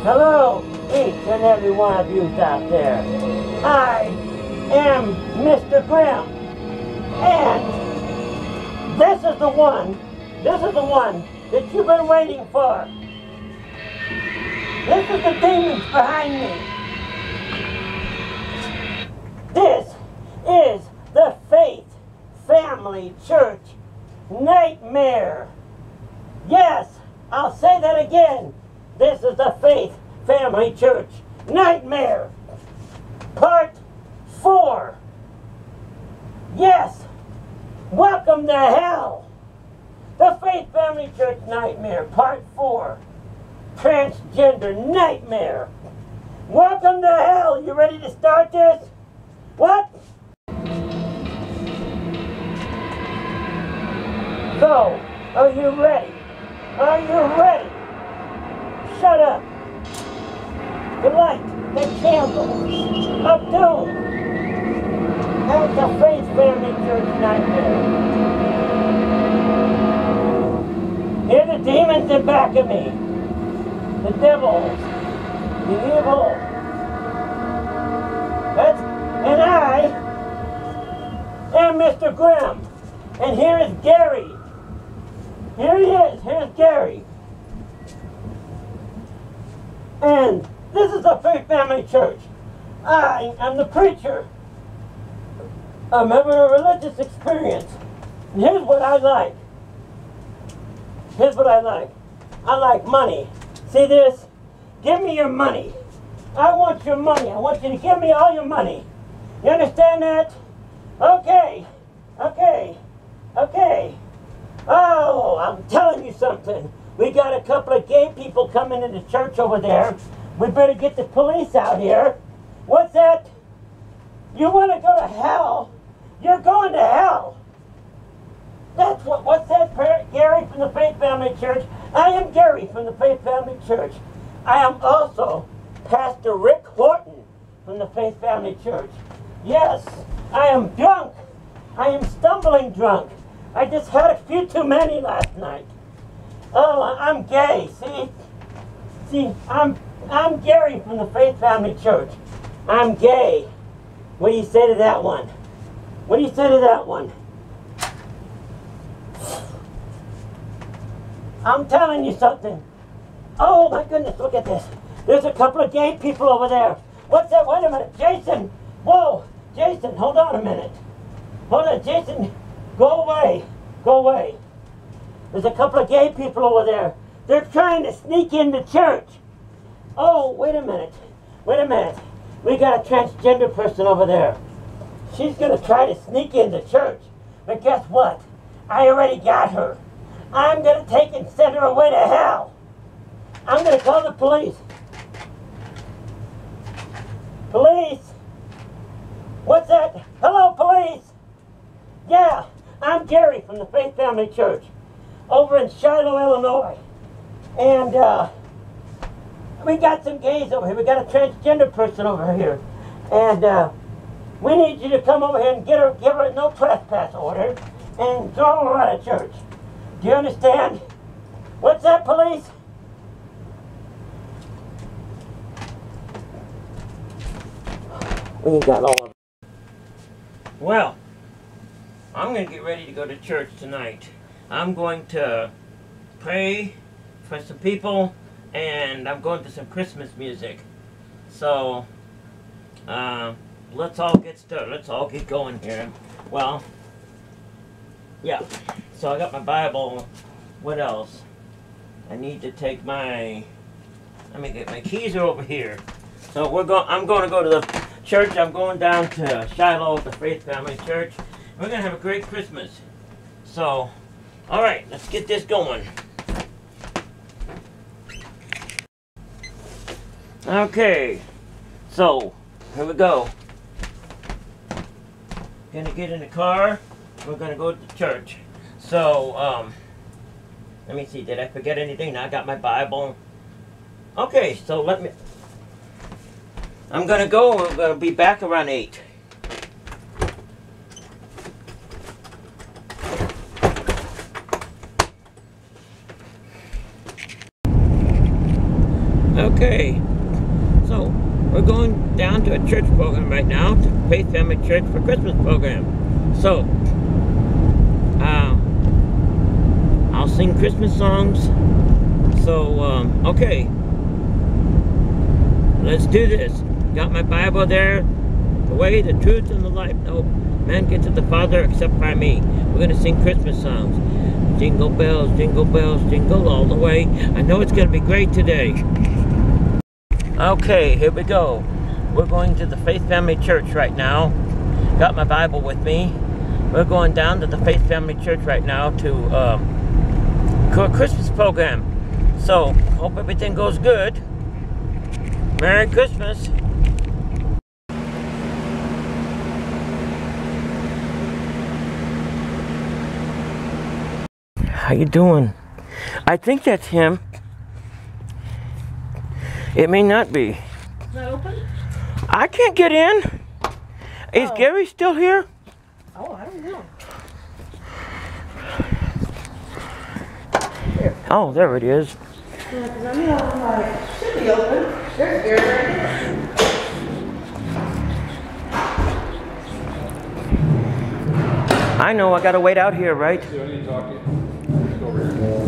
Hello, each and every one of you out there. I am Mr. Grimm, and this is the one that you've been waiting for. This is the demons behind me. This is the Faith Family Church Nightmare. Yes, I'll say that again. This is the Faith Family Church Nightmare. Part 4. Yes, welcome to hell. The Faith Family Church Nightmare, Part 4. Transgender Nightmare. Welcome to hell. You ready to start this? What? So, are you ready? Are you ready? Shut up. The light, the candle of doom. That's the Faith Family Church Nightmare. Hear the demons in back of me. The devils. The evil. And I am Mr. Grimm. And here is Gary. Here he is. Here's Gary. And this is the Faith Family Church. I am the preacher. I'm having a religious experience. And here's what I like. Here's what I like. I like money. See this? Give me your money. I want your money. I want you to give me all your money. You understand that? Okay. Okay. Okay. Oh, I'm telling you something. We got a couple of gay people coming into church over there. We better get the police out here. What's that? You want to go to hell? You're going to hell. That's what's that, Gary from the Faith Family Church? I am Gary from the Faith Family Church. I am also Pastor Rick Horton from the Faith Family Church. Yes, I am drunk. I am stumbling drunk. I just had a few too many last night. Oh, I'm gay, see? See, I'm Gary from the Faith Family Church. I'm gay. What do you say to that one? What do you say to that one? I'm telling you something. Oh my goodness, look at this. There's a couple of gay people over there. What's that? Wait a minute, Jason. Whoa, Jason, hold on a minute. Hold on, Jason, go away. Go away. There's a couple of gay people over there. They're trying to sneak into church. Oh, wait a minute. Wait a minute. We got a transgender person over there. She's going to try to sneak into church. But guess what? I already got her. I'm going to take and send her away to hell. I'm going to call the police. Police? What's that? Hello, police? Yeah, I'm Gary from the Faith Family Church over in Shiloh, Illinois. And we got some gays over here. We got a transgender person over here. And we need you to come over here and give her no trespass order and throw her out of church. Do you understand? What's that, police? We ain't got all of it. Well, I'm going to get ready to go to church tonight. I'm going to pray for some people, and I'm going to some Christmas music. So, let's all get started. Let's all get going here. Well, yeah. So I got my Bible. What else? I need to take my... Let me get my keys are over here. So I'm going to go to the church. I'm going down to Shiloh, the Faith Family Church. We're going to have a great Christmas. So, all right, let's get this going. Okay, so here we go. Gonna get in the car. We're gonna go to church. So, let me see. Did I forget anything? I got my Bible. Okay, so I'm gonna go. We're gonna be back around 8. Okay, so we're going down to a church program right now, to Faith Family Church for Christmas program. So, I'll sing Christmas songs. So, okay, let's do this. Got my Bible there. The way, the truth, and the life. No man gets to the Father except by me. We're going to sing Christmas songs. Jingle bells, jingle all the way. I know it's going to be great today. Okay, here we go. We're going to the Faith Family Church right now. Got my Bible with me. We're going down to the Faith Family Church right now to a Christmas program. So, hope everything goes good. Merry Christmas. How you doing? I think that's him. It may not be. Is that open? I can't get in. Is Gary still here? Oh, I don't know. Oh, there it is. Yeah, because I'm like, should be open. There's Gary right here. I know, I gotta wait out here, right? Do I need to talk to you? Let's go over here.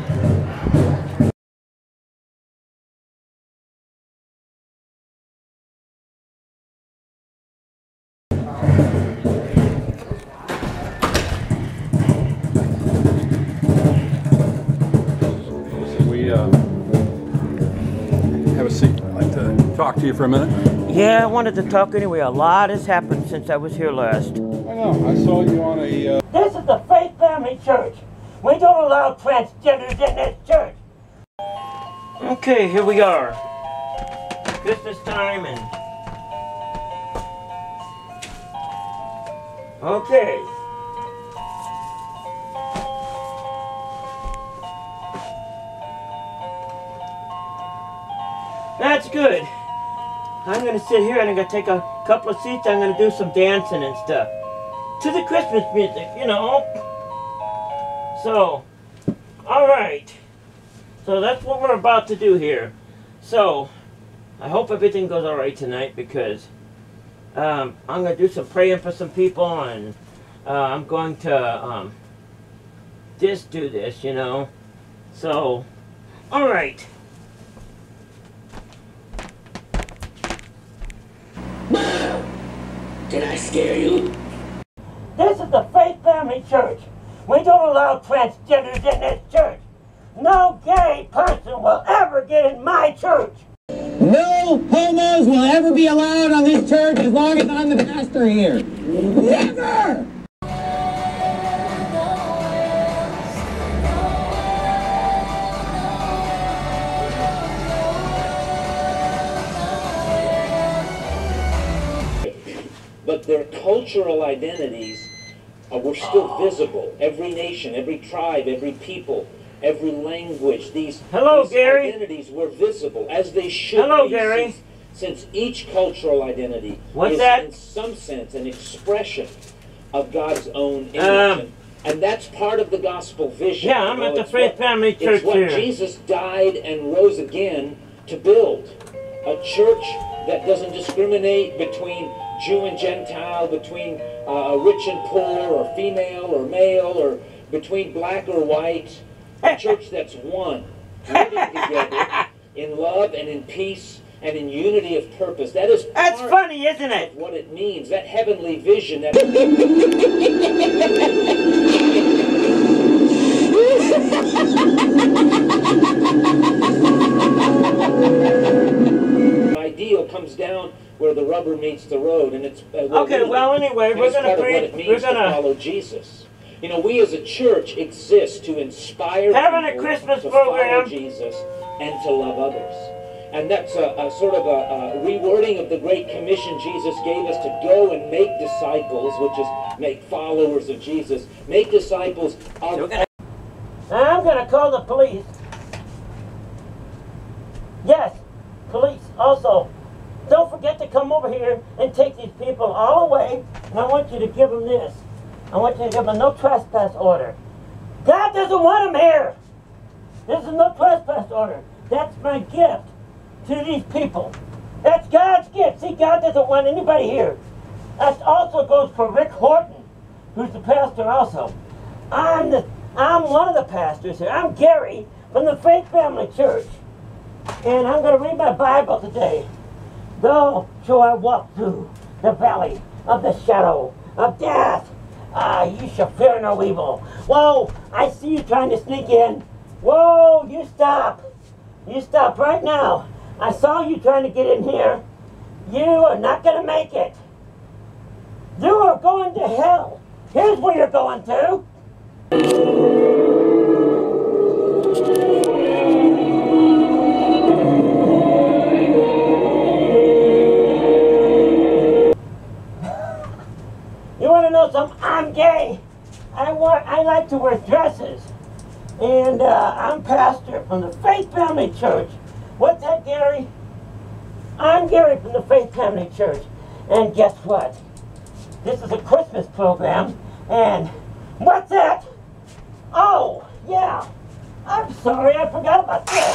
Have a seat. I'd like to talk to you for a minute. Yeah, I wanted to talk anyway. A lot has happened since I was here last. I know. I saw you on a... This is the Faith Family Church. We don't allow transgenders in this church. Okay, here we are. Christmas time and... Okay. That's good. I'm gonna sit here and I'm gonna take a couple of seats. I'm gonna do some dancing and stuff. To the Christmas music, you know. So, alright. So that's what we're about to do here. So, I hope everything goes alright tonight because I'm going to do some praying for some people and I'm going to just do this, you know. So, alright. Did I scare you? This is the Faith Family Church. We don't allow transgenders in this church. No gay person will ever get in my church. No homos will ever be allowed on this church as long as I'm the pastor here. Never! But their cultural identities were still visible. Every nation, every tribe, every people, every language, these Gary. identities were visible, as they should Hello, be. Gary. Since each cultural identity What's is, that? in some sense, an expression of God's own image. And that's part of the gospel vision. Yeah, I'm at the Faith Family Church It's what here. Jesus died and rose again to build. A church that doesn't discriminate between Jew and Gentile, between rich and poor, or female or male, or between black or white. A church that's one, living together in love and in peace and in unity of purpose. That is That's funny, isn't it? of what it means, that heavenly vision. That ideal comes down where the rubber meets the road, and it's Okay, well, anyway, we're going to pray. We're going to follow Jesus. You know, we as a church exist to inspire having a people Christmas to follow program. Jesus and to love others. And that's a sort of a rewording of the Great Commission Jesus gave us to go and make disciples, which is make followers of Jesus. Make disciples of... I'm going to call the police. Yes, police also. Don't forget to come over here and take these people all away. And I want you to give them this. I want you to give them a no trespass order. God doesn't want them here. This is no trespass order. That's my gift. to these people. That's God's gift. See, God doesn't want anybody here. That also goes for Rick Horton, who's the pastor also. I'm one of the pastors here. I'm Gary from the Faith Family Church. And I'm going to read my Bible today. Though shall I walk through the valley of the shadow of death, you shall fear no evil. Whoa, I see you trying to sneak in. Whoa, you stop. You stop right now. I saw you trying to get in here. You are not going to make it. You are going to hell. Here's where you're going to. You want to know something? I'm gay. I like to wear dresses. And I'm pastor from the Faith Family Church. What's that, Gary? I'm Gary from the Faith Family Church. And guess what? This is a Christmas program. And what's that? Oh, yeah. I'm sorry, I forgot about this.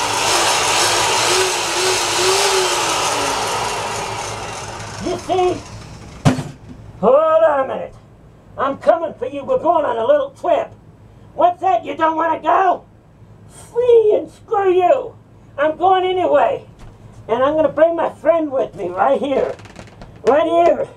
You see? Hold on a minute. I'm coming for you. We're going on a little trip. What's that? You don't want to go? Free and screw you. I'm going anyway. And I'm going to bring my friend with me right here. Right here.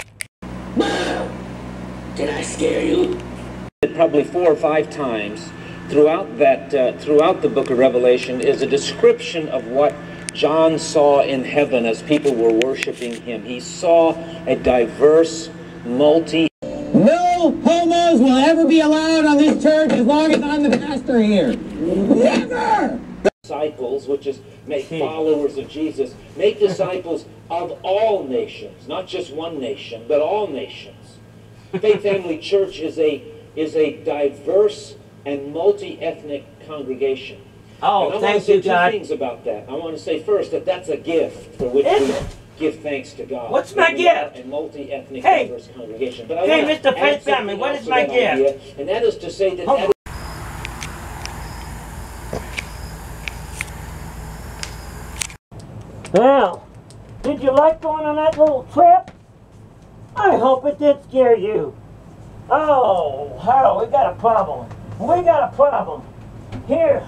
Did I scare you? Probably 4 or 5 times throughout the book of Revelation is a description of what John saw in heaven as people were worshiping him. He saw a diverse, No homos will ever be allowed on this church as long as I'm the pastor here. Never! disciples, which is make followers of Jesus, make disciples of all nations, not just one nation, but all nations. Faith Family Church is a diverse and multi-ethnic congregation. Oh, and I thank you, want to say God. 2 things about that. I want to say first that that's a gift for which we give thanks to God. What's my gift? A multi-ethnic, Hey. diverse congregation. But I Hey, want Mr. to Faith add Family, something what else is to my that gift? idea, and that is to say that, Oh. that Well, did you like going on that little trip? I hope it did scare you. Oh, Harold, we got a problem. We got a problem. Here.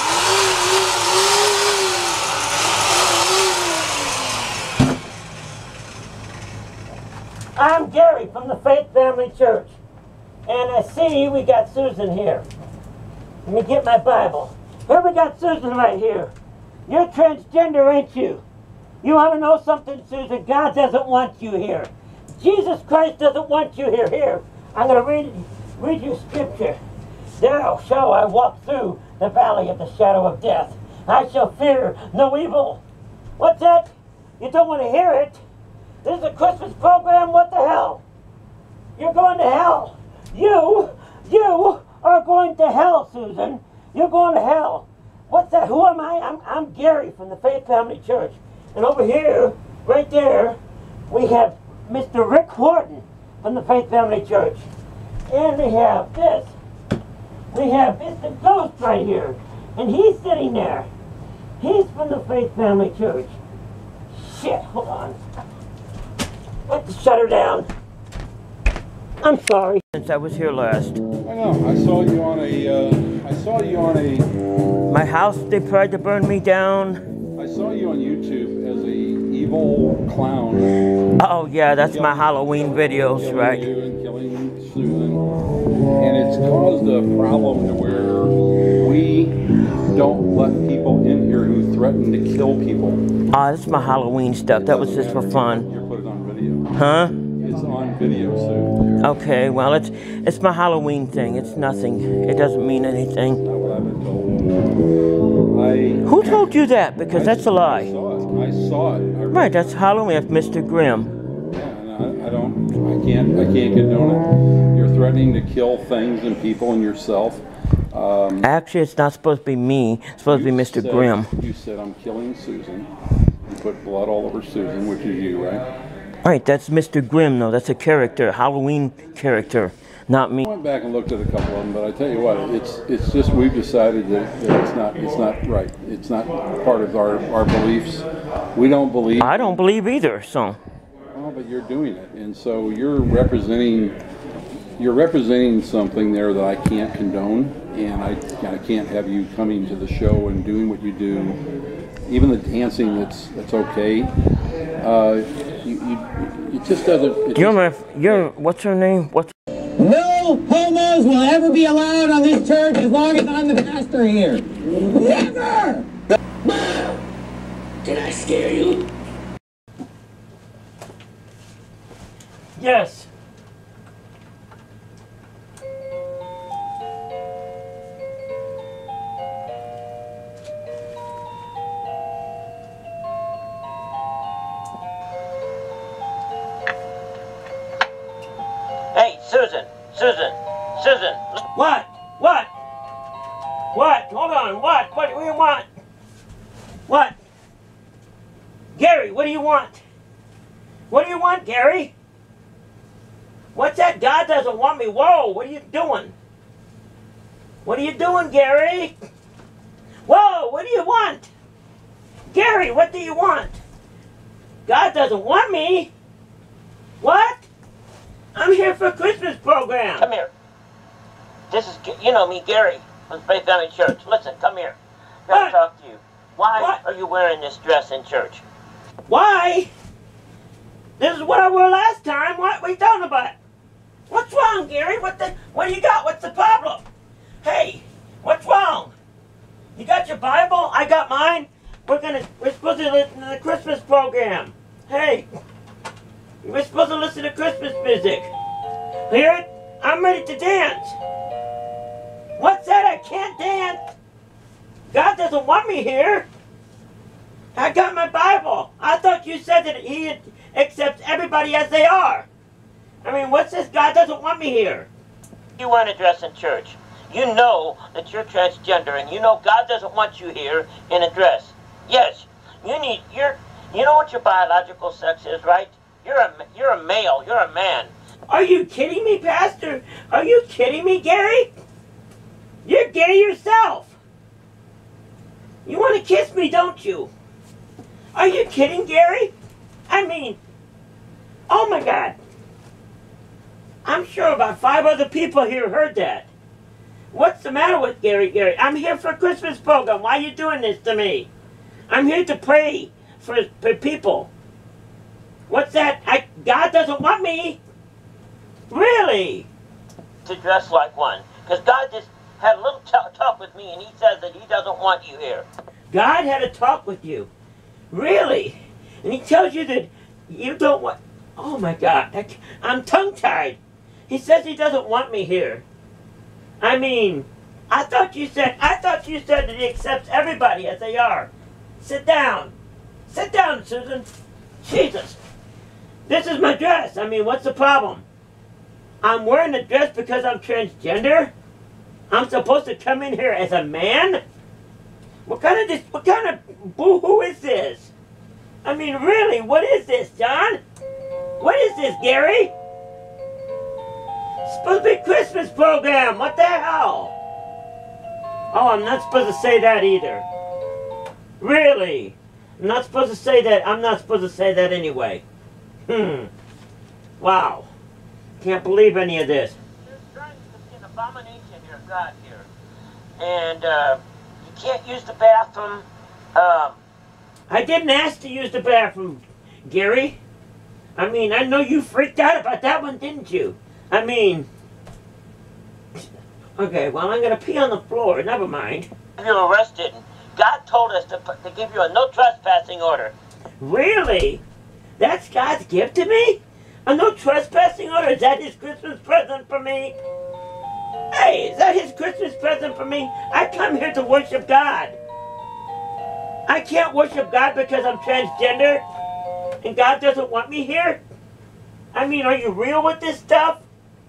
I'm Gary from the Faith Family Church. And I see we got Susan here. Let me get my Bible. Here we got Susan right here. You're transgender, ain't you? You want to know something, Susan? God doesn't want you here. Jesus Christ doesn't want you here. Here, I'm going to read you scripture. There shall I walk through the valley of the shadow of death. I shall fear no evil. What's that? You don't want to hear it? This is a Christmas program. What the hell? You're going to hell. You are going to hell, Susan. You're going to hell. What's that? Who am I? I'm Gary from the Faith Family Church. And over here, right there, we have Mr. Rick Horton from the Faith Family Church. And we have this. We have Mr. Ghost right here. And he's sitting there. He's from the Faith Family Church. Shit, hold on. Let's shut her down. I'm sorry. Since I was here last. I know. I saw you on a. My house, they tried to burn me down. I saw you on YouTube as a evil clown. Oh yeah, that's my Halloween videos, Killing right? you and killing Susan, and it's caused a problem to where we don't let people in here who threaten to kill people. Oh, that's my Halloween stuff. That was just for fun. You put it on video. Huh? It's on video, so. Okay, well, it's my Halloween thing. It's nothing. It doesn't mean anything. Not what I've been told. Who told you that? Because that's a lie. I saw it. Right, that's Halloween. That's Mr. Grimm. Yeah, and I can't condone it. You're threatening to kill things and people and yourself. Actually, it's not supposed to be me. It's supposed to be Mr. Grimm. You said I'm killing Susan. You put blood all over Susan, which is you, right? Right, that's Mr. Grimm, though. That's a character, Halloween character, not me. I went back and looked at a couple of them, but I tell you what, it's just we've decided that it's not right. It's not part of our beliefs. We don't believe. I don't believe either, so. Well, but you're doing it, and so you're representing something there that I can't condone, and I can't have you coming to the show and doing what you do. Even the dancing, that's okay. It just doesn't. What's her name? No homos will ever be allowed on this church as long as I'm the pastor here. Never! Did I scare you? Yes. Hey, Susan. What? Hold on, what? What do you want? What? Gary, what do you want? What do you want, Gary? What's that? God doesn't want me. Whoa, what are you doing? What are you doing, Gary? Whoa, what do you want? Gary, what do you want? God doesn't want me. What? I'm here for a Christmas program. Come here. This is, you know me, Gary, from Faith Family Church. Listen, come here. I gotta talk to you. Why are you wearing this dress in church? Why? This is what I wore last time. What are you talking about? What's wrong, Gary? What do you got? What's the problem? Hey, what's wrong? You got your Bible? I got mine. We're supposed to listen to the Christmas program. Hey, we're supposed to listen to Christmas music. Hear it? I'm ready to dance. What's that? I can't dance. God doesn't want me here. I got my Bible. I thought you said that He accepts everybody as they are. I mean, what's this? God doesn't want me here. You wearing a dress in church. You know that you're transgender, and you know God doesn't want you here in a dress. Yes, you know what your biological sex is, right? You're a male. You're a man. Are you kidding me, Pastor? Are you kidding me, Gary? You're gay yourself. You want to kiss me, don't you? Are you kidding, Gary? I mean, oh my God. I'm sure about 5 other people here heard that. What's the matter with Gary? I'm here for a Christmas program. Why are you doing this to me? I'm here to pray for people. What's that? God doesn't want me. Really? To dress like one. Because God just had a little talk with me, and He says that He doesn't want you here. God had a talk with you. Really? And He tells you that you don't want... Oh my God. I'm tongue-tied. He says He doesn't want me here. I mean, I thought you said that He accepts everybody as they are. Sit down. Sit down, Susan. Jesus. This is my dress. I mean, what's the problem? I'm wearing a dress because I'm transgender? I'm supposed to come in here as a man? What kind of boo-hoo is this? I mean, really, what is this, John? What is this, Gary? It's supposed to be a Christmas program. What the hell? Oh, I'm not supposed to say that either. Really? I'm not supposed to say that. I'm not supposed to say that anyway. Wow. Can't believe any of this. There's trying to be an abomination here, God here. And you can't use the bathroom. I didn't ask to use the bathroom, Gary. I mean, I know you freaked out about that one, didn't you? I mean... Okay, well, I'm going to pee on the floor. Never mind. You're arrested. God told us to give you a no trespassing order. Really? That's God's gift to me? A no trespassing order? Is that His Christmas present for me? Hey, is that His Christmas present for me? I come here to worship God. I can't worship God because I'm transgender and God doesn't want me here? I mean, are you real with this stuff?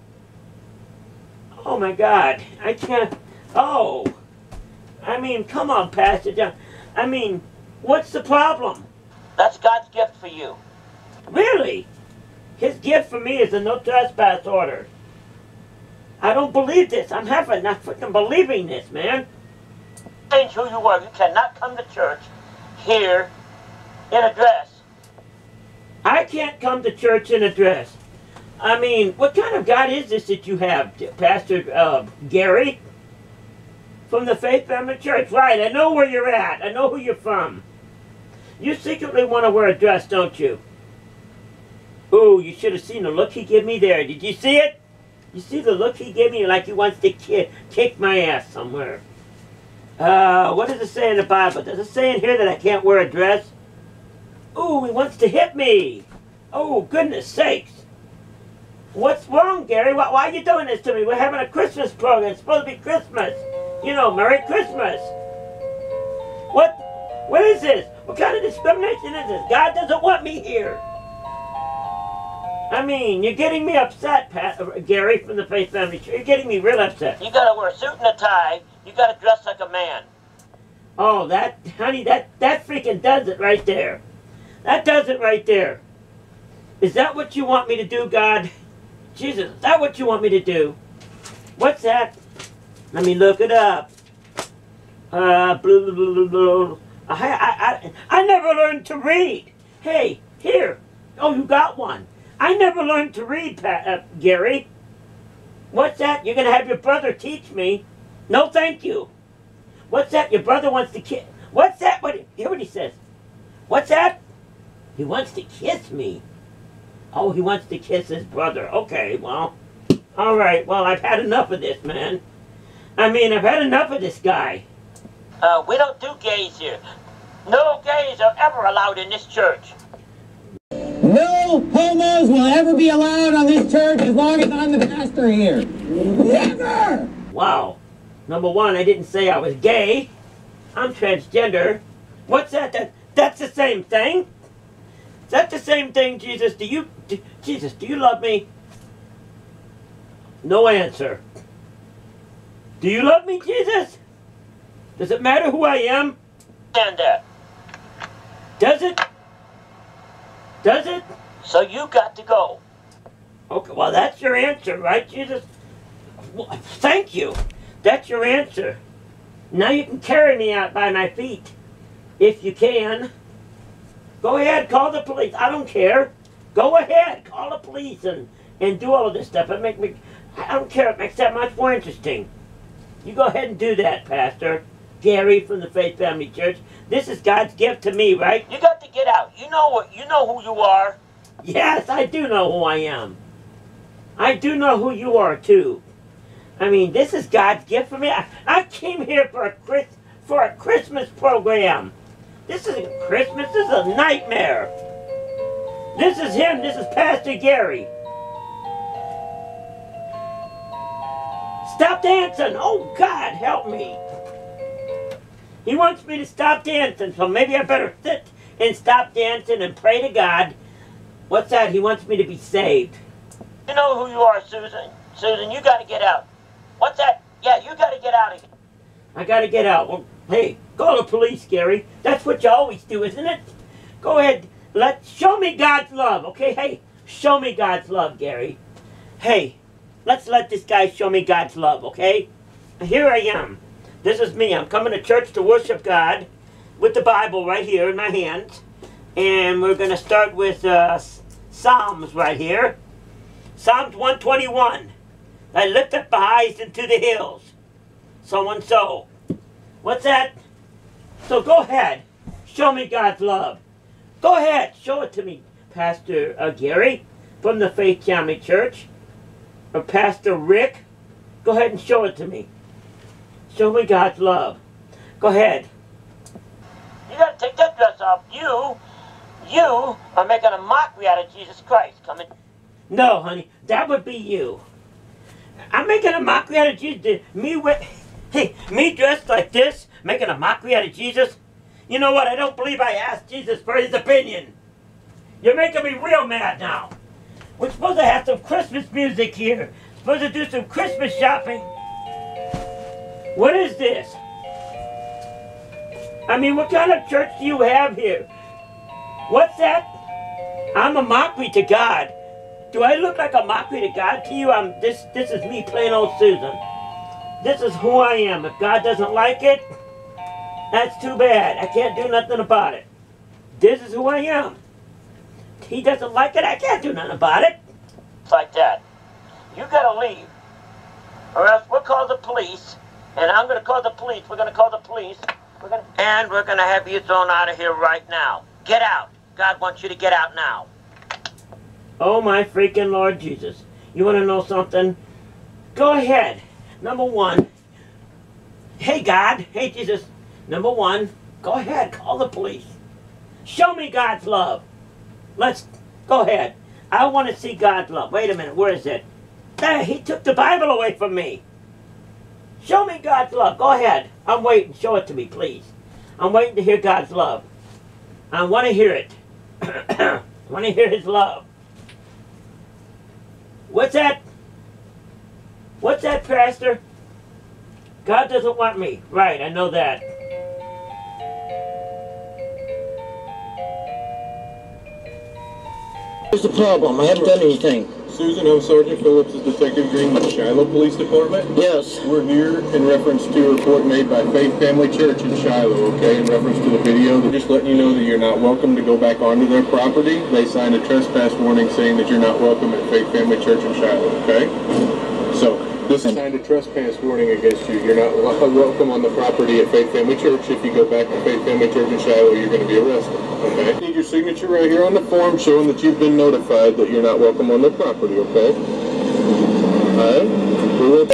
Oh my God, I can't, oh. I mean, come on, Pastor John. I mean, what's the problem? That's God's gift for you. Really? His gift for me is a no trespass order. I don't believe this. I'm not freaking believing this, man. Change who you are. You cannot come to church here in a dress. I can't come to church in a dress. I mean, what kind of God is this that you have, Pastor Gary? From the Faith Family Church. Right, I know where you're at. I know who you're from. You secretly want to wear a dress, don't you? Ooh, you should have seen the look he gave me there. Did you see it? You see the look he gave me like he wants to kick my ass somewhere. What does it say in the Bible? Does it say in here that I can't wear a dress? Ooh, he wants to hit me. Oh, goodness sakes. What's wrong, Gary? Why are you doing this to me? We're having a Christmas program. It's supposed to be Christmas. You know, Merry Christmas. What is this? What kind of discrimination is this? God doesn't want me here. I mean, you're getting me upset, Gary from the Faith Family Church. You're getting me real upset. You gotta wear a suit and a tie. You gotta dress like a man. Oh, honey, that freaking does it right there. That does it right there. Is that what you want me to do, God? Jesus, is that what you want me to do? What's that? Let me look it up. Blah, blah, blah, blah. I never learned to read. Hey, here. Oh, you got one. I never learned to read, Gary. What's that? You're going to have your brother teach me. No, thank you. What's that? Your brother wants to kiss. What's that? Hear what he says. What's that? He wants to kiss me. Oh, he wants to kiss his brother. Okay, well. All right, well, I've had enough of this, man. I mean, I've had enough of this guy. We don't do gays here. No gays are ever allowed in this church. No homos will ever be allowed on this church as long as I'm the pastor here. Never! Wow. Number one, I didn't say I was gay. I'm transgender. What's that? That's the same thing? Is that the same thing, Jesus? Jesus, do you love me? No answer. Do you love me, Jesus? Does it matter who I am? And does it? Does it? So you got to go. Okay, well, that's your answer, right, Jesus? Well, thank you. That's your answer. Now you can carry me out by my feet, if you can. Go ahead, call the police. I don't care. Go ahead, call the police and do all of this stuff. I don't care. It makes that much more interesting. You go ahead and do that, Pastor Gary from the Faith Family Church. This is God's gift to me, right? You got to get out. You know who you are. Yes, I do know who I am. I do know who you are too. I mean, this is God's gift for me. I came here for a Christmas program. This isn't Christmas. This is a nightmare. This is him. This is Pastor Gary. Stop dancing. Oh, God, help me. He wants me to stop dancing, so maybe I better sit and stop dancing and pray to God. What's that? He wants me to be saved. You know who you are, Susan. Susan, you got to get out. What's that? Yeah, you got to get out of here. I got to get out. Well, hey, call the police, Gary. That's what you always do, isn't it? Go ahead. Show me God's love, okay? Hey, show me God's love, Gary. Hey, let's let this guy show me God's love, okay? Here I am. This is me. I'm coming to church to worship God with the Bible right here in my hands. And we're going to start with Psalms right here. Psalms 121. I lift up my eyes into the hills. So and so. What's that? So go ahead. Show me God's love. Go ahead. Show it to me, Pastor Gary from the Faith Family Church. Or Pastor Rick. Go ahead and show it to me. Show me God's love. Go ahead. You got to take that dress off. You are making a mockery out of Jesus Christ. Come in. No, honey. That would be you. I'm making a mockery out of Jesus. Me dressed like this, making a mockery out of Jesus. You know what? I don't believe I asked Jesus for his opinion. You're making me real mad now. We're supposed to have some Christmas music here. Supposed to do some Christmas shopping. What is this? I mean, what kind of church do you have here? What's that? I'm a mockery to God. Do I look like a mockery to God to you? This is me, plain old Susan. This is who I am. If God doesn't like it, that's too bad. I can't do nothing about it. This is who I am. If He doesn't like it, I can't do nothing about it. It's like that. You gotta leave. Or else we'll call the police. And I'm gonna call the police. We're gonna call the police. And we're gonna have you thrown out of here right now. Get out. God wants you to get out now. Oh my freaking Lord Jesus. You wanna know something? Go ahead. Number one. Hey God. Hey Jesus. Number one. Go ahead. Call the police. Show me God's love. Let's go ahead. I want to see God's love. Wait a minute. Where is it? There, He took the Bible away from me. Show me God's love. Go ahead. I'm waiting. Show it to me, please. I'm waiting to hear God's love. I want to hear it. I want to hear His love. What's that? What's that, Pastor? God doesn't want me. Right, I know that. What's the problem? I haven't done anything. Susan, I'm Sergeant Phillips, is Detective Grimm with the Shiloh Police Department. Yes. We're here in reference to a report made by Faith Family Church in Shiloh, okay, in reference to the video. They're just letting you know that you're not welcome to go back onto their property. They signed a trespass warning saying that you're not welcome at Faith Family Church in Shiloh, okay? So, this is signed a trespass warning against you. You're not welcome on the property at Faith Family Church. If you go back to Faith Family Church in Shiloh, you're going to be arrested, okay? I need your signature right here on the form showing that you've been notified that you're not welcome on the property, okay? Alright? We will...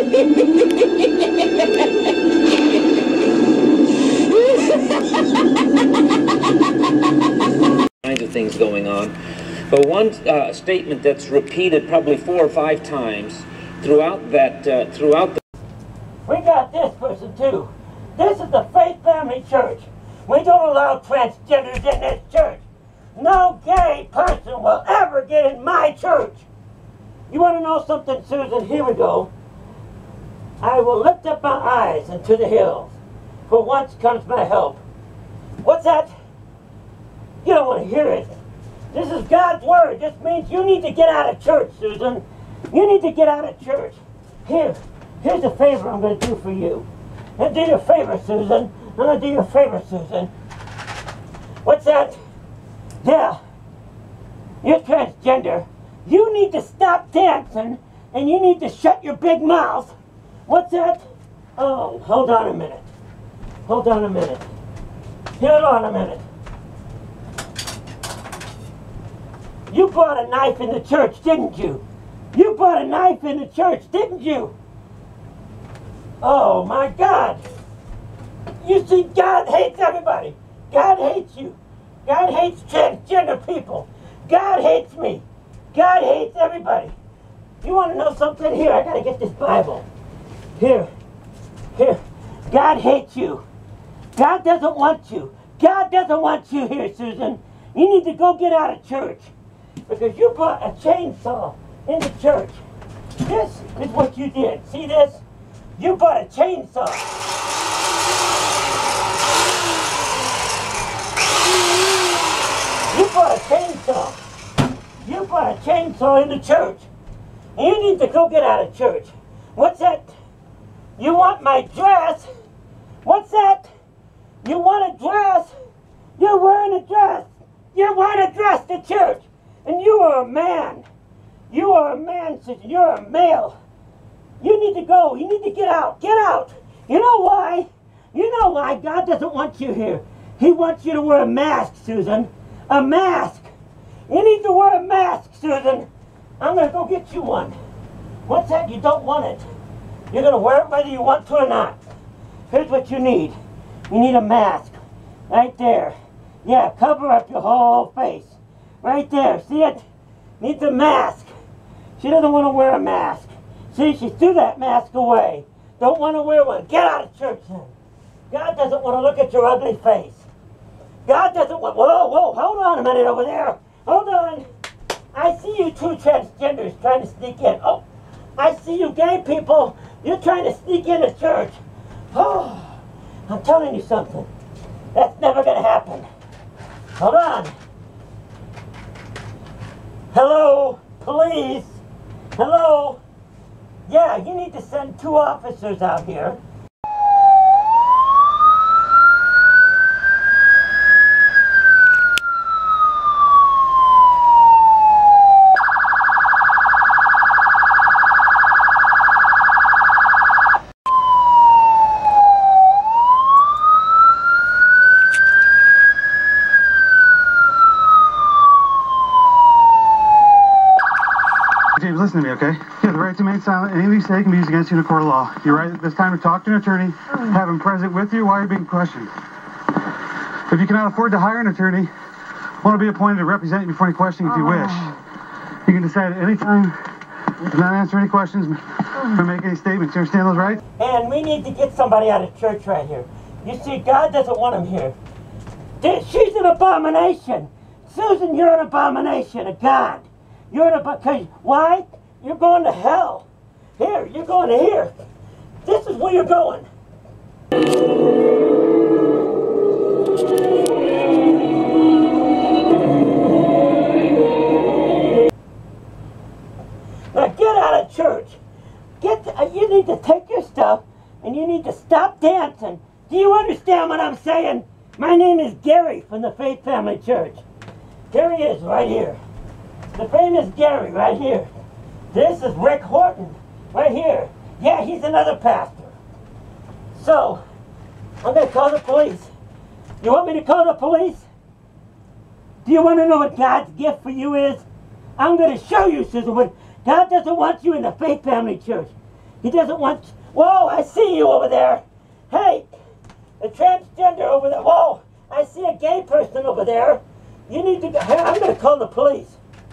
kinds of things going on. But one statement that's repeated probably 4 or 5 times throughout that, We got this person too. This is the Faith Family Church. We don't allow transgenders in this church. No gay person will ever get in my church. You want to know something, Susan? Here we go. I will lift up my eyes into the hills. For once comes my help. What's that? You don't want to hear it. This is God's word. This means you need to get out of church, Susan. You need to get out of church. Here's a favor I'm going to do for you. And do you a favor, Susan. I'm going to do you a favor, Susan. What's that? Yeah. You're transgender. You need to stop dancing, and you need to shut your big mouth. What's that? Oh, hold on a minute. Hold on a minute. Hold on a minute. You brought a knife in the church, didn't you? You brought a knife in the church, didn't you? Oh my God. You see, God hates everybody. God hates you. God hates transgender people. God hates me. God hates everybody. You want to know something? Here, I got to get this Bible. Here. God hates you. God doesn't want you. God doesn't want you here, Susan. You need to go get out of church. Because you brought a chainsaw into church. This is what you did. See this? You brought a chainsaw. You brought a chainsaw. You brought a chainsaw into church. And you need to go get out of church. What's that? You want my dress? What's that? You want a dress? You're wearing a dress. You're wearing a dress to church. And you are a man. You are a man, Susan. You're a male. You need to go. You need to get out. Get out. You know why? You know why God doesn't want you here. He wants you to wear a mask, Susan. A mask. You need to wear a mask, Susan. I'm going to go get you one. What's that? You don't want it. You're going to wear it whether you want to or not. Here's what you need. You need a mask. Right there. Yeah, cover up your whole face. Right there. See it? Needs a mask. She doesn't want to wear a mask. See, she threw that mask away. Don't want to wear one. Get out of church then. God doesn't want to look at your ugly face. God doesn't want... Whoa, hold on a minute over there. Hold on. I see you two transgenders trying to sneak in. Oh, I see you gay people. You're trying to sneak into church. Oh, I'm telling you something. That's never going to happen. Hold on. Hello, Police? Hello? Yeah, you need to send 2 officers out here. James, listen to me, okay? You have the right to remain silent. Anything you say can be used against you in a court of law. You're right. It's time to talk to an attorney. Have him present with you while you're being questioned. If you cannot afford to hire an attorney, one will be appointed to represent you before any questioning if you wish. You can decide at any time to not answer any questions or make any statements. You understand those rights? And we need to get somebody out of church right here. You see, God doesn't want him here. She's an abomination. Susan, you're an abomination of God. You're an abomination. Why? You're going to hell. Here, you're going to here. This is where you're going. Now get out of church. You need to take your stuff and you need to stop dancing. Do you understand what I'm saying? My name is Gary from the Faith Family Church. Here he is, right here. The famous Gary, right here. This is Rick Horton, right here. Yeah, he's another pastor. So, I'm going to call the police. You want me to call the police? Do you want to know what God's gift for you is? I'm going to show you, Susan, what God doesn't want you in the Faith Family Church. He doesn't want... Whoa, I see you over there. Hey, a transgender over there. Whoa, I see a gay person over there. You need to go... I'm going to call the police.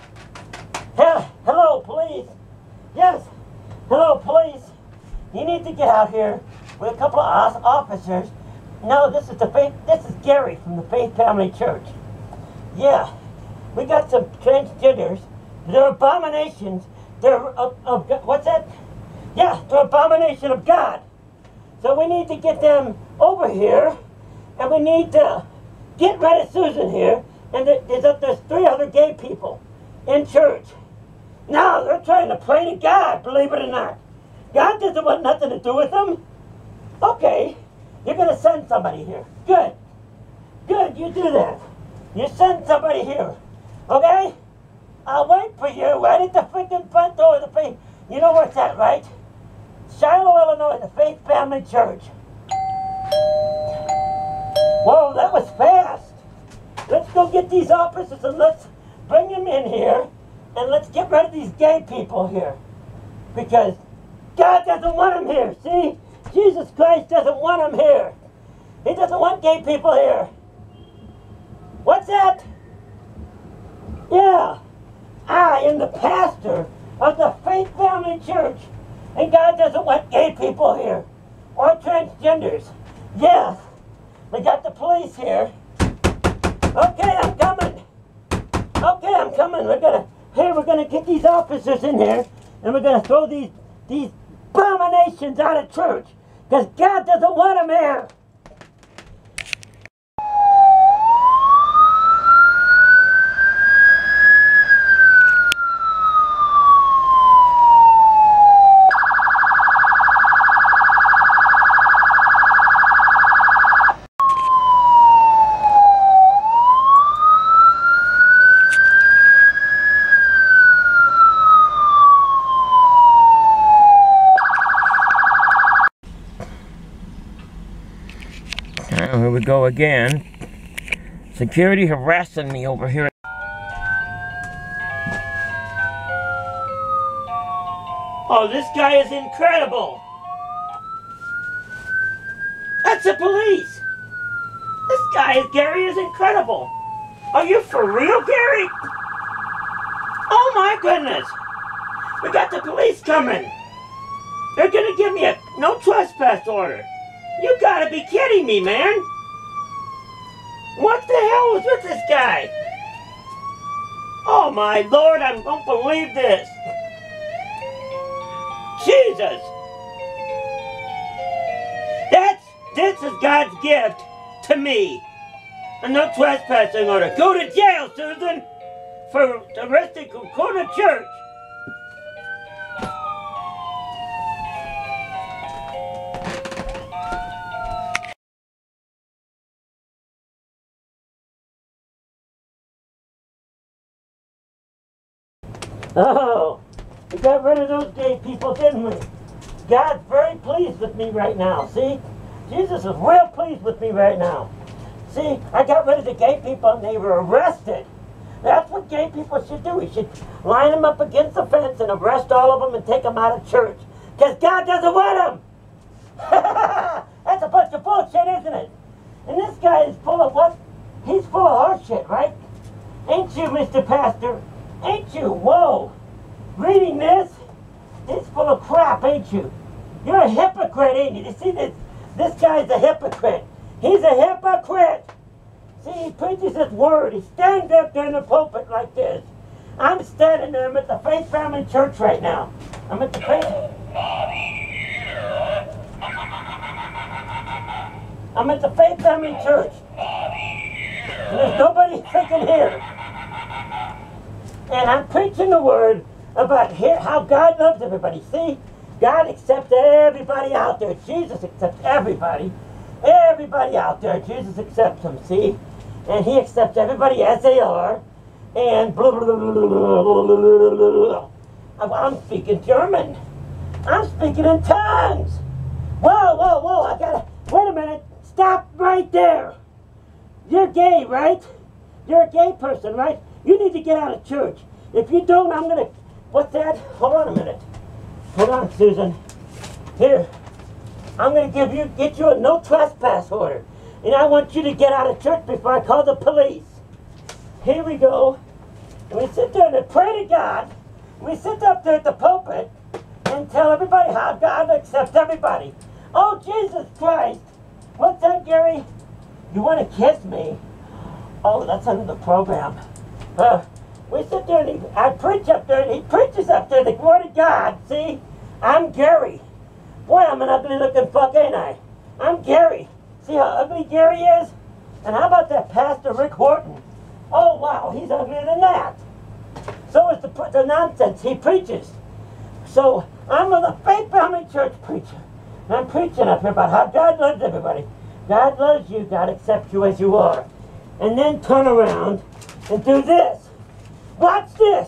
Hello, police. Yes. Hello, police. You need to get out here with a couple of officers. No, this is Gary from the Faith Family Church. Yeah. We got some transgenders. They're abominations. They're what's that? Yeah, they're abomination of God. So we need to get them over here, and we need to get rid of Susan here. And there's 3 other gay people in church. Now they're trying to pray to God, believe it or not. God doesn't want nothing to do with them. Okay, you're going to send somebody here. Good. Good, you do that. You send somebody here. Okay? I'll wait for you right at the freaking front door of the faith. You know where it's at, right? Shiloh, Illinois, the Faith Family Church. Whoa, that was fast. Let's go get these officers and let's bring them in here. And let's get rid of these gay people here. Because God doesn't want them here, see? Jesus Christ doesn't want them here. He doesn't want gay people here. What's that? Yeah. I am the pastor of the Faith Family Church. And God doesn't want gay people here. Or transgenders. Yes. We got the police here. Okay, I'm coming. Okay, I'm coming. We're gonna get these officers in here, and we're gonna throw these abominations out of church, because God doesn't want them here. Here we go again. Security harassing me over here. Oh, this guy is incredible. That's the police. This guy, Gary, is incredible. Are you for real, Gary? Oh my goodness. We got the police coming. They're gonna give me a no trespass order. You gotta be kidding me, man. What the hell was with this guy? Oh my Lord, I don't believe this. Jesus. This is God's gift to me. A no trespassing order. Go to jail, Susan. for arresting Corner Church. Oh, we got rid of those gay people, didn't we? God's very pleased with me right now, see? Jesus is real pleased with me right now. See, I got rid of the gay people and they were arrested. That's what gay people should do. We should line them up against the fence and arrest all of them and take them out of church. Because God doesn't want them. That's a bunch of bullshit, isn't it? And this guy is full of what? He's full of horse shit, right? Ain't you, Mr. Pastor? Ain't you? Whoa. Reading this, it's full of crap, ain't you? You're a hypocrite, ain't you? You see, this guy's a hypocrite. He's a hypocrite. See, he preaches his word. He stands up there in the pulpit like this. I'm standing there. I'm at the Faith Family Church right now. I'm at the Faith... I'm at the Faith Family Church. And there's nobody freaking here. And I'm preaching the word about how God loves everybody. See? God accepts everybody out there. Jesus accepts everybody. Everybody out there. Jesus accepts them, see? And he accepts everybody as they are. And blah, blah, blah, blah, blah, blah, blah. I'm speaking German. I'm speaking in tongues. Whoa, whoa, whoa. I gotta... Wait a minute. Stop right there. You're gay, right? You're a gay person, right? You need to get out of church. If you don't, I'm gonna... What's that? Hold on a minute. Hold on, Susan. Here. I'm gonna get you a no trespass order. And I want you to get out of church before I call the police. Here we go. And we sit there and pray to God. We sit up there at the pulpit and tell everybody how God accepts everybody. Oh, Jesus Christ. What's that, Gary? You want to kiss me? Oh, that's another program. We sit there and I preach up there and he preaches up there the word of God. See? I'm Gary. Boy, I'm an ugly looking fuck, ain't I? I'm Gary. See how ugly Gary is? And how about that Pastor Rick Horton? Oh, wow, he's uglier than that. So is the nonsense he preaches. So I'm a Faith Family Church preacher. And I'm preaching up here about how God loves everybody. God loves you. God accepts you as you are. And then turn around and do this. Watch this.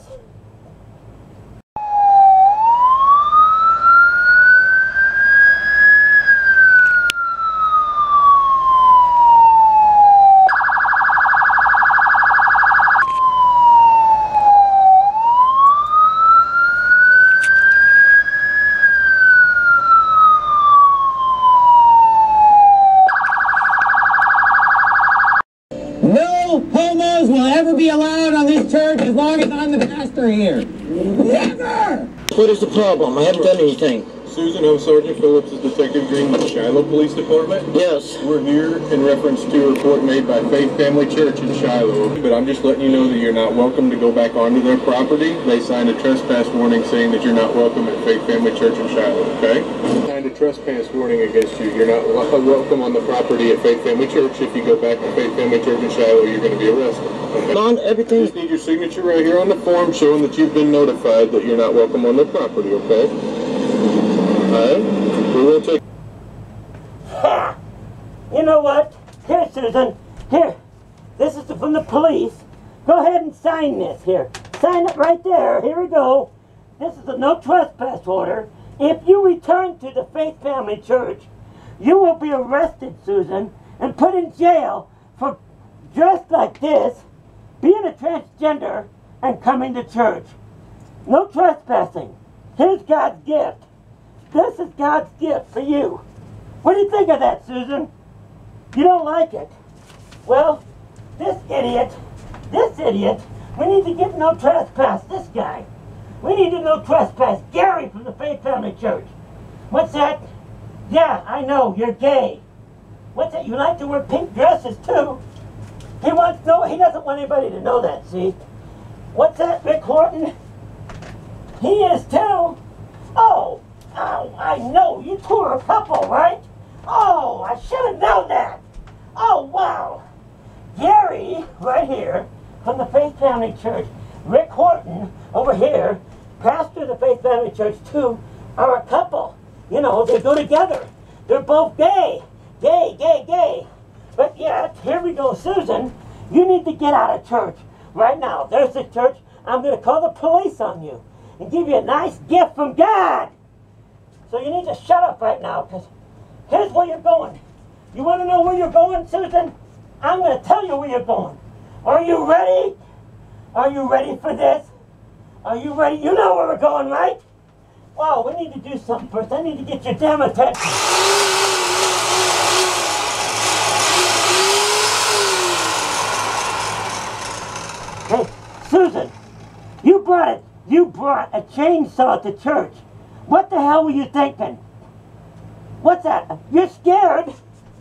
No homos will ever be allowed on this church as long as I'm the pastor here. Never! What is the problem? I haven't done anything. Susan, I'm Sergeant Phillips, is Detective Grimm with the Shiloh Police Department. Yes. We're here in reference to a report made by Faith Family Church in Shiloh. But I'm just letting you know that you're not welcome to go back onto their property. They signed a trespass warning saying that you're not welcome at Faith Family Church in Shiloh, okay? Signed a trespass warning against you. You're not welcome on the property at Faith Family Church. If you go back to Faith Family Church in Shiloh, you're going to be arrested. Okay? On everything. Just need your signature right here on the form showing that you've been notified that you're not welcome on their property, okay? Alright? We will take... Ha! You know what? Here, Susan. Here. This is from the police. Go ahead and sign this here. Sign it right there. Here we go. This is a no trespass order. If you return to the Faith Family Church, you will be arrested, Susan, and put in jail for dressed like this, being a transgender, and coming to church. No trespassing. Here's God's gift. This is God's gift for you. What do you think of that, Susan? You don't like it? Well, this idiot, we need to get no trespass this guy. We need to no trespass Gary from the Faith Family Church. What's that? Yeah, I know, you're gay. What's that? You like to wear pink dresses too? He doesn't want anybody to know that, see? What's that, Rick Horton? He is too. Oh, I know. You two are a couple, right? Oh, I should have known that. Oh, wow. Gary, right here, from the Faith Family Church, Rick Horton over here, pastor of the Faith Family Church too, are a couple. You know, they go together. They're both gay. Gay, gay, gay. But yet, here we go, Susan, you need to get out of church right now. There's the church. I'm going to call the police on you and give you a nice gift from God. So you need to shut up right now, because here's where you're going. You want to know where you're going, Susan? I'm going to tell you where you're going. Are you ready? Are you ready for this? Are you ready? You know where we're going, right? Wow, we need to do something first. I need to get your damn attention. Hey, Susan, you brought a chainsaw to church. What the hell were you thinking? What's that? You're scared?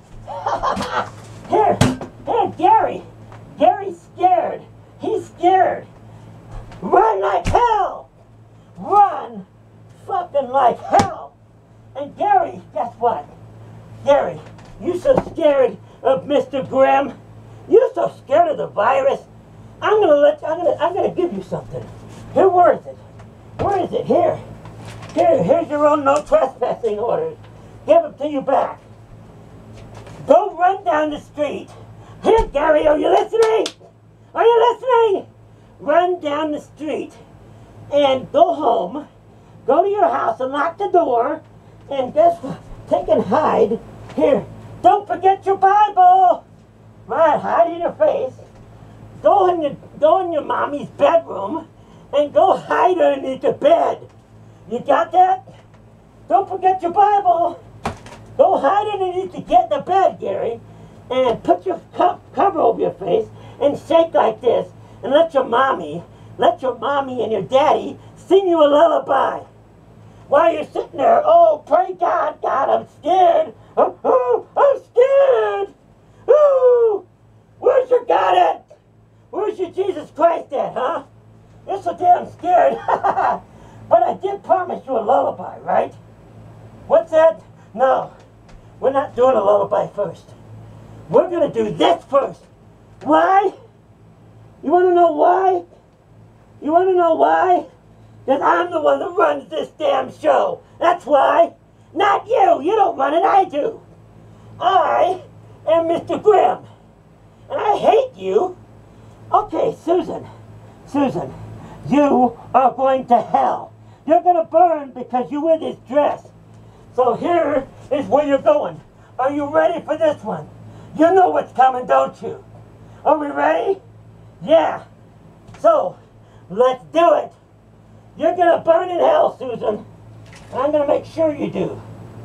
Here, Gary. Gary's scared. He's scared. Run like hell. Run fucking like hell. And Gary, guess what? Gary, you so scared of Mr. Grimm. You're so scared of the virus. I'm gonna give you something. Here, where is it? Where is it? Here's your own no trespassing orders. Give them to you back. Go run down the street. Here, Gary, are you listening? Are you listening? Run down the street and go home. Go to your house and lock the door. And guess what? Take and hide. Here, don't forget your Bible. Right, hide in your face. Go in your mommy's bedroom and go hide underneath the bed. You got that? Don't forget your Bible. Go hide underneath the bed, Gary, and put your cover over your face and shake like this, and let your mommy and your daddy sing you a lullaby. While you're sitting there, oh, pray God, I'm scared. Oh, I'm scared. Oh, where's your God at? Where's your Jesus Christ at, huh? You're so damn scared. But I did promise you a lullaby, right? What's that? No, we're not doing a lullaby first. We're going to do this first. Why? You want to know why? You want to know why? Because I'm the one that runs this damn show. That's why. Not you. You don't run it. I do. I am Mr. Grimm. And I hate you. Okay, Susan, you are going to hell. You're going to burn because you wear this dress. So here is where you're going. Are you ready for this one? You know what's coming, don't you? Are we ready? Yeah. So, let's do it. You're going to burn in hell, Susan. I'm going to make sure you do.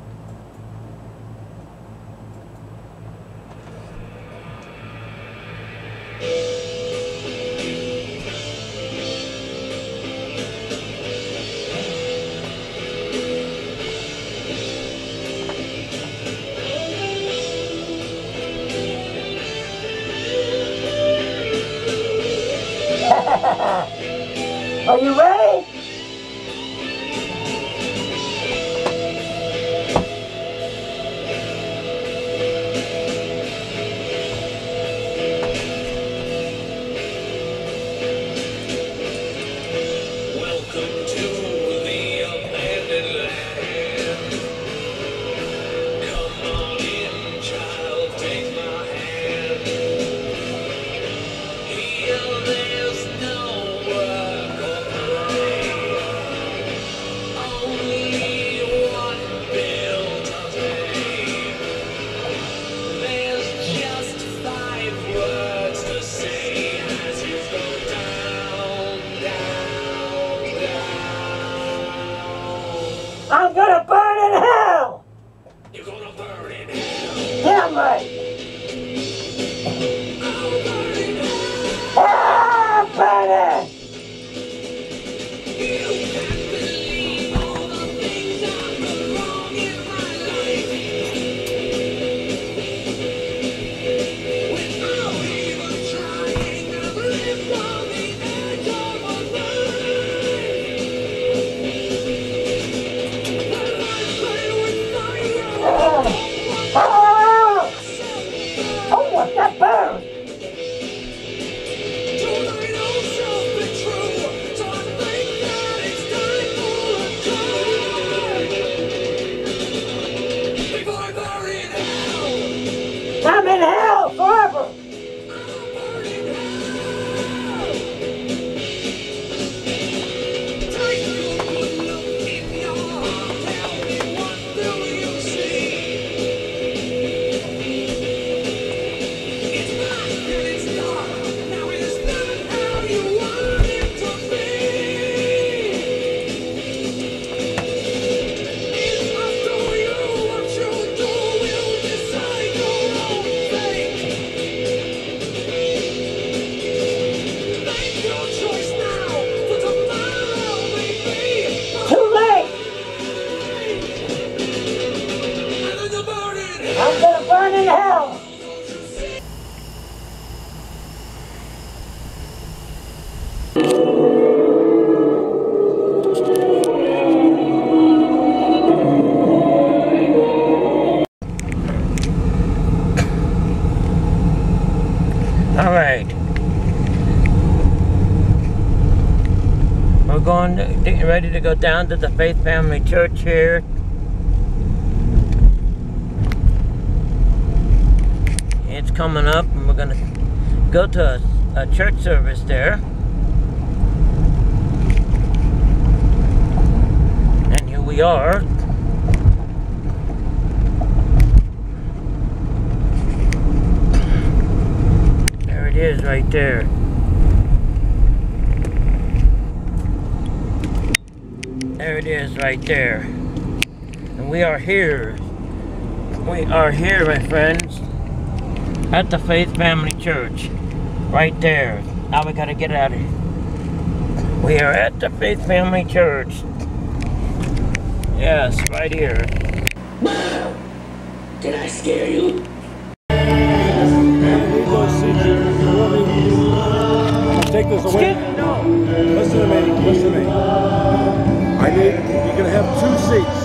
Are you ready? Welcome to the abandoned land. Come on in, child, take my hand. Here there's no work or play. getting ready to go down to the Faith Family Church here. It's coming up, and we're gonna go to a church service there. And here we are. There it is right there. There it is right there. And we are here. We are here, my friends, at the Faith Family Church. Right there. Now we gotta get out of here. We are at the Faith Family Church. Yes, right here. Did I scare you? Take this away. No. Listen to me. Listen to me. You're gonna have two seats.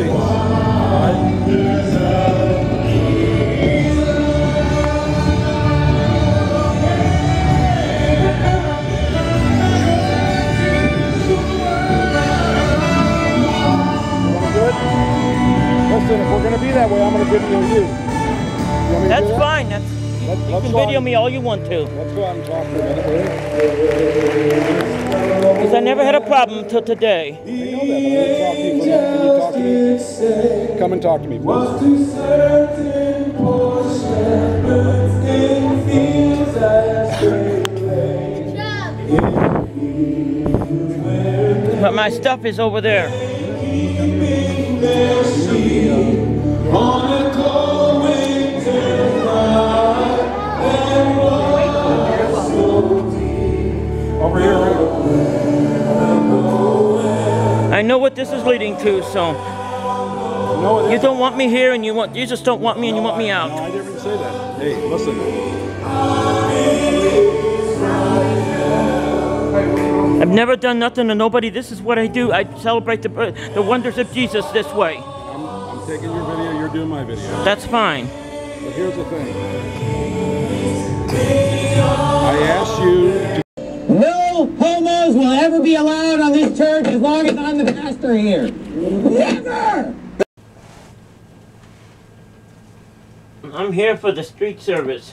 Listen, if we're gonna be that way, I'm gonna video you. That's fine. You can video me all you want to. Let's go out and talk for a minute, Because I never had a problem until today. I know that, but I want to talk to you for a minute. Can you talk to me? Come and talk to me, please. But my stuff is over there. Over here, right? I know what this is leading to, so No, you don't want me here, and you just don't want me, and you want me out. No, I didn't even say that. Hey, listen. I've never done nothing to nobody. This is what I do. I celebrate the wonders of Jesus this way. I'm taking your video. You're doing my video. That's fine. But here's the thing. I asked you to. No homos will ever be allowed on this church as long as I'm the pastor here. Never! I'm here for the street service.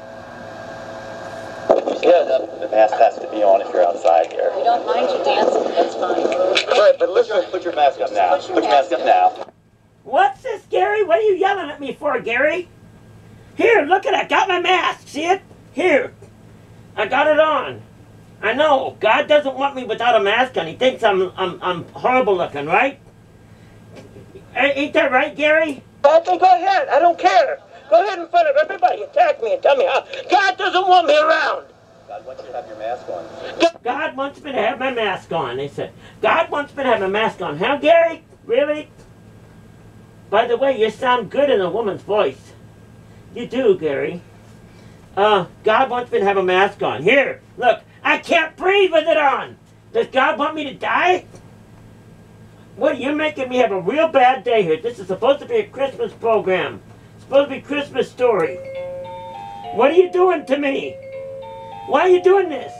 Yeah, the mask has to be on if you're outside here. We don't mind you dancing, that's fine. Right, but listen, put your mask up now. Put your mask up now. What's this, Gary? What are you yelling at me for, Gary? Here, look at it. I got my mask. See it? Here. I got it on. I know. God doesn't want me without a mask on. He thinks I'm horrible looking, right? Ain't that right, Gary? Okay, go ahead. I don't care. Go ahead in front of everybody. Attack me and tell me how. God doesn't want me around. God wants you to have your mask on. God wants me to have my mask on, they said. God wants me to have my mask on. Huh, Gary? Really? By the way, you sound good in a woman's voice. You do, Gary. God wants me to have a mask on. Here, look. I can't breathe with it on. Does God want me to die? What, you're making me have a real bad day here. This is supposed to be a Christmas program. It's supposed to be a Christmas story. What are you doing to me? Why are you doing this?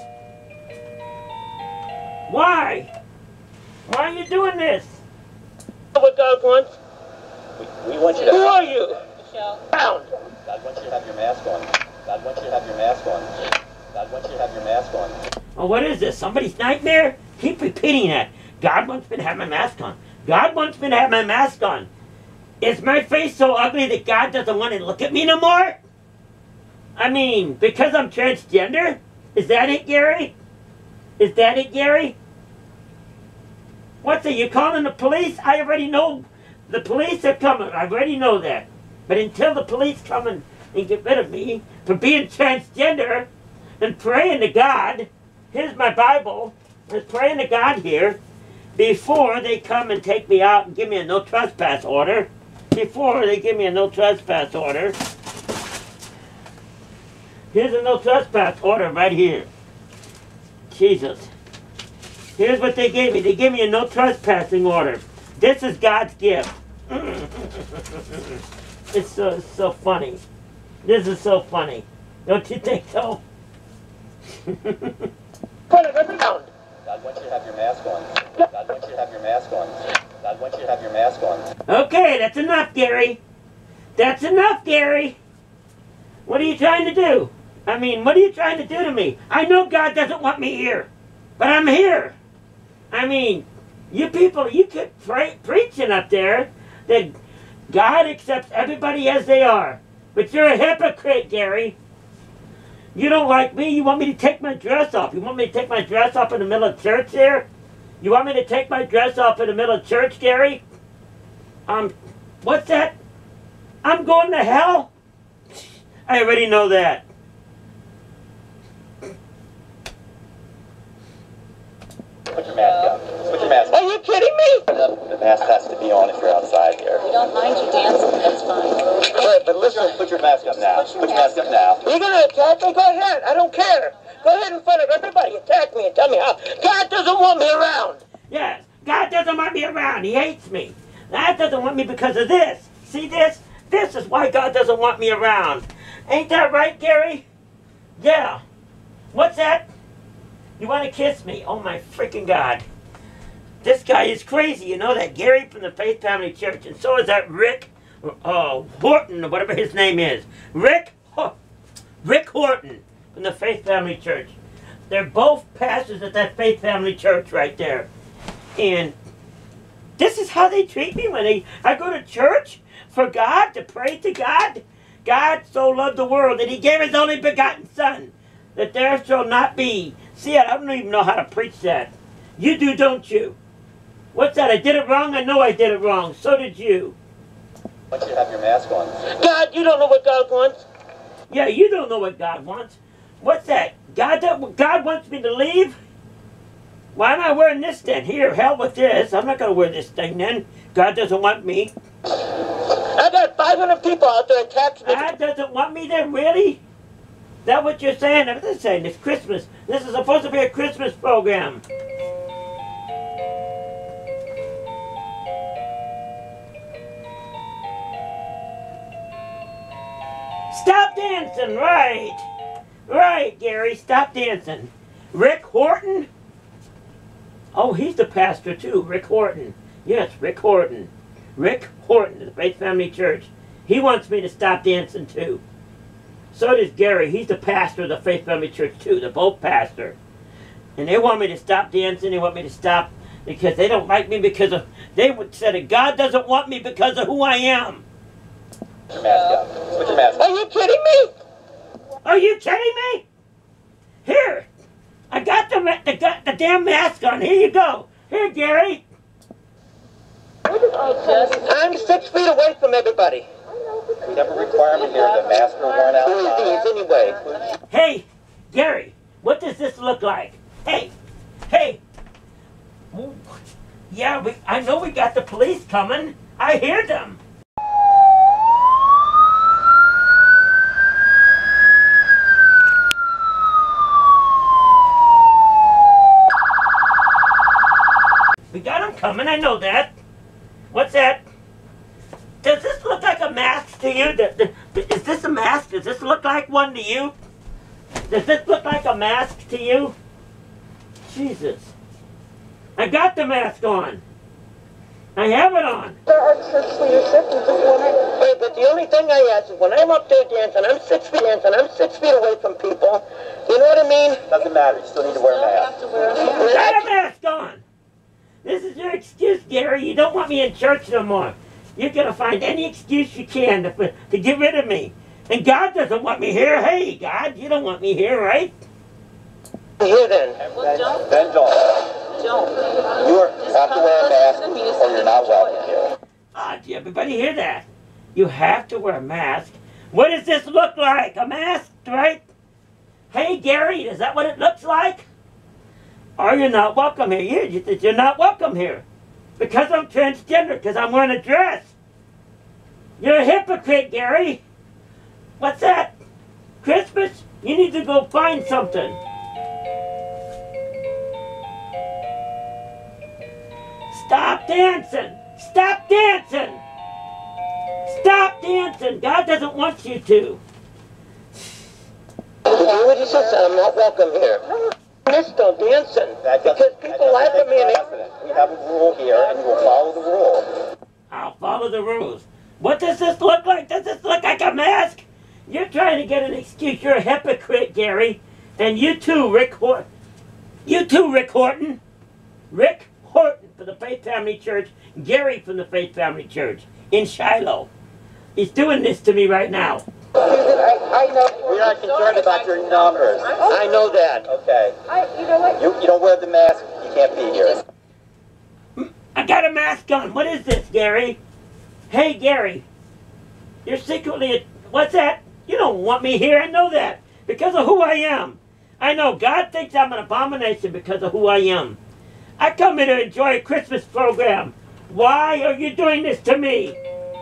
Why? Why are you doing this? What God wants? We want you to. Who are you? Pound. God wants you to have your mask on. God wants you to have your mask on. God wants you to have your mask on. Oh, what is this? Somebody's nightmare? Keep repeating that. God wants me to have my mask on. God wants me to have my mask on. Is my face so ugly that God doesn't want to look at me no more? I mean, because I'm transgender? Is that it, Gary? Is that it, Gary? What's it? You calling the police? I already know the police are coming. I already know that. But until the police come and get rid of me for being transgender and praying to God, here's my Bible. I'm praying to God here before they come and take me out and give me a no trespass order. Before they give me a no trespass order. Here's a no trespass order right here. Jesus. Here's what they gave me. They gave me a no trespassing order. This is God's gift. It's so funny. This is so funny. Don't you think so? Put it every pound. God wants you to have your mask on. that's enough, Gary. That's enough, Gary. What are you trying to do? I mean, what are you trying to do to me? I know God doesn't want me here, but I'm here. I mean, you people, you keep preaching up there that God accepts everybody as they are. But you're a hypocrite, Gary. You don't like me, you want me to take my dress off. You want me to take my dress off in the middle of church there? You want me to take my dress off in the middle of church, Gary? What's that? I'm going to hell? I already know that. Put your mask up. Put your mask Are you kidding me? The mask has to be on if you're outside here. We don't mind you dancing, that's fine. Right, but listen. Put your mask up now. Put your mask up now. You're going to attack me? Go ahead. I don't care. Go ahead in front of everybody. Attack me and tell me how. God doesn't want me around. Yes, God doesn't want me around. He hates me. God doesn't want me because of this. See this? This is why God doesn't want me around. Ain't that right, Gary? Yeah. What's that? You want to kiss me? Oh my freaking God. This guy is crazy. You know that? Gary from the Faith Family Church. And so is that Rick Horton, or whatever his name is. Rick Horton from the Faith Family Church. They're both pastors at that Faith Family Church right there. And this is how they treat me when I go to church for God, to pray to God. God so loved the world that he gave his only begotten Son, that there shall not be. See, I don't even know how to preach that. You do, don't you? What's that? I did it wrong? I know I did it wrong. So did you. Why don't you have your mask on? God, you don't know what God wants. Yeah, you don't know what God wants. What's that? God wants me to leave? Why am I wearing this then? Here, hell with this. I'm not going to wear this thing then. God doesn't want me. I got 500 people out there attacking me. God doesn't want me there, really? Is that what you're saying? I'm just saying, it's Christmas. This is supposed to be a Christmas program. Stop dancing, right. Right, Gary, stop dancing. Rick Horton? Oh, he's the pastor too, Rick Horton. Yes, Rick Horton. Rick Horton of the Faith Family Church. He wants me to stop dancing too. So does Gary. He's the pastor of the Faith Family Church too. They're both pastor. And they want me to stop dancing. They want me to stop because they don't like me because of... They said that God doesn't want me because of who I am. Put your mask up. Put your mask up. Are you kidding me? Are you kidding me? Here. I got the damn mask on. Here you go. Here, Gary. I'm 6 feet away from everybody. We have a requirement here that masks are worn outside. Anyway. Hey, Gary, what does this look like? Hey, hey. Ooh, yeah, I know we got the police coming. I hear them. We got them coming, I know that. What's that? Does this look like a mask to you? Is this a mask? Does this look like one to you? Does this look like a mask to you? Jesus. I got the mask on. I have it on. Our church leadership is just wondering. Hey, but the only thing I ask is when I'm up there dancing, I'm 6 feet dancing, I'm 6 feet away from people. You know what I mean? Doesn't matter. You still need to wear a mask. Got a mask on. This is your excuse, Gary. You don't want me in church no more. You're going to find any excuse you can to get rid of me. And God doesn't want me here. Hey, God, you don't want me here, right? Here then. Then don't. You have to wear a mask or you're not welcome here. Did everybody hear that? You have to wear a mask. What does this look like? A mask, right? Hey, Gary, is that what it looks like? Or you're not welcome here. You're not welcome here. Because I'm transgender, because I'm wearing a dress. You're a hypocrite, Gary. What's that? Christmas? You need to go find something. Stop dancing. Stop dancing. Stop dancing. God doesn't want you to. What he says, I'm not welcome here. Still dancing because people laugh at me. We have a rule here, and you will follow the rule. I'll follow the rules. What does this look like? Does this look like a mask? You're trying to get an excuse. You're a hypocrite, Gary. And you too, Rick Horton. You too, Rick Horton. Rick Horton for the Faith Family Church. Gary from the Faith Family Church in Shiloh. He's doing this to me right now. I know. We are concerned about your numbers. I know that. Okay. You know what? You don't wear the mask, you can't be here. I got a mask on. What is this, Gary? Hey, Gary. You're secretly... What's that? You don't want me here. I know that. Because of who I am. I know God thinks I'm an abomination because of who I am. I come here to enjoy a Christmas program. Why are you doing this to me?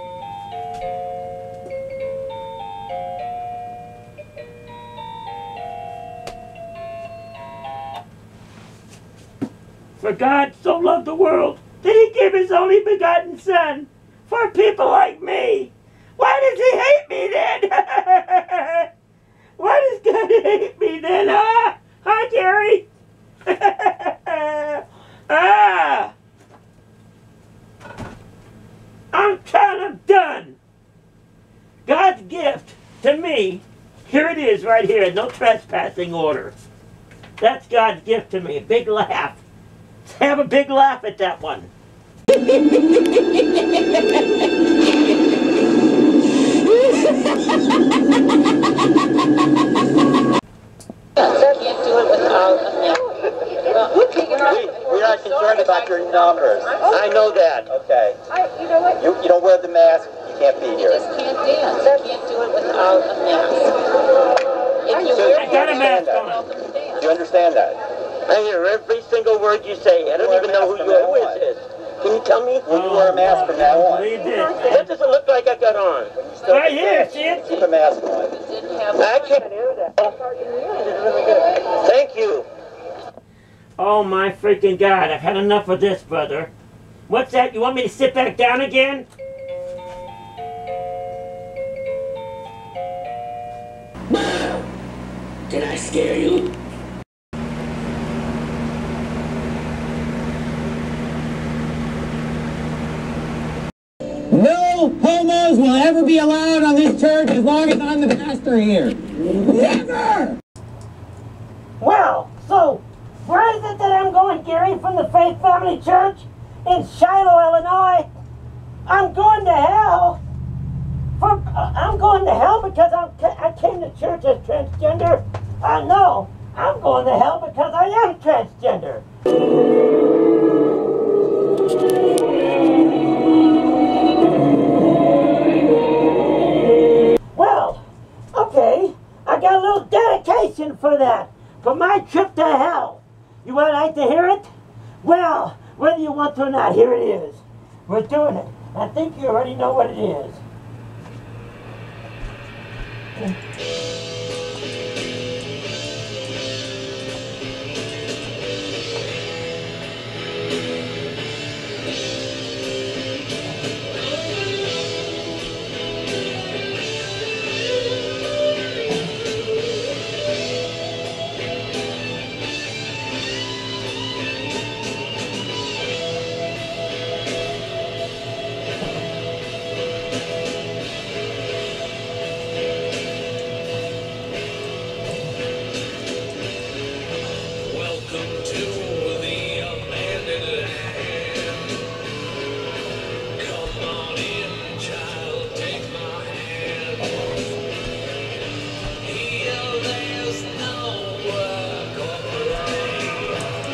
For God so loved the world that he gave his only begotten Son for people like me. Why does he hate me then? Why does God hate me then? Huh, Gary? I'm done. God's gift to me, here it is right here, no trespassing order. That's God's gift to me, a big laugh. Have a big laugh at that one. Can't do it without a mask. We are concerned about your numbers. I know that. Okay. You know what? You don't wear the mask, you can't be You here. just can't dance. You can't do it without a mask. If you wear I got a mask on. welcome to dance. Do you understand that? I hear every single word you say. I don't even know who you always is. Can you tell me? Will you wear a mask from now on? What you did? What does it look like I got on? Right here, see it? Keep a mask on. Didn't have I can't hear that. Thank you. Oh my freaking God, I've had enough of this, brother. What's that? You want me to sit back down again? Did I scare you? No homos will ever be allowed on this church as long as I'm the pastor here. Never! Well, so, where is it that I'm going, Gary, from the Faith Family Church in Shiloh, Illinois? I'm going to hell. I'm going to hell because I came to church as transgender. No, I'm going to hell because I am transgender. Well, okay, I got a little dedication for that, for my trip to hell. You would like to hear it? Well, whether you want to or not, here it is. We're doing it. I think you already know what it is. Welcome to the abandoned land. Come on in, child, take my hand. Here there's no work or play.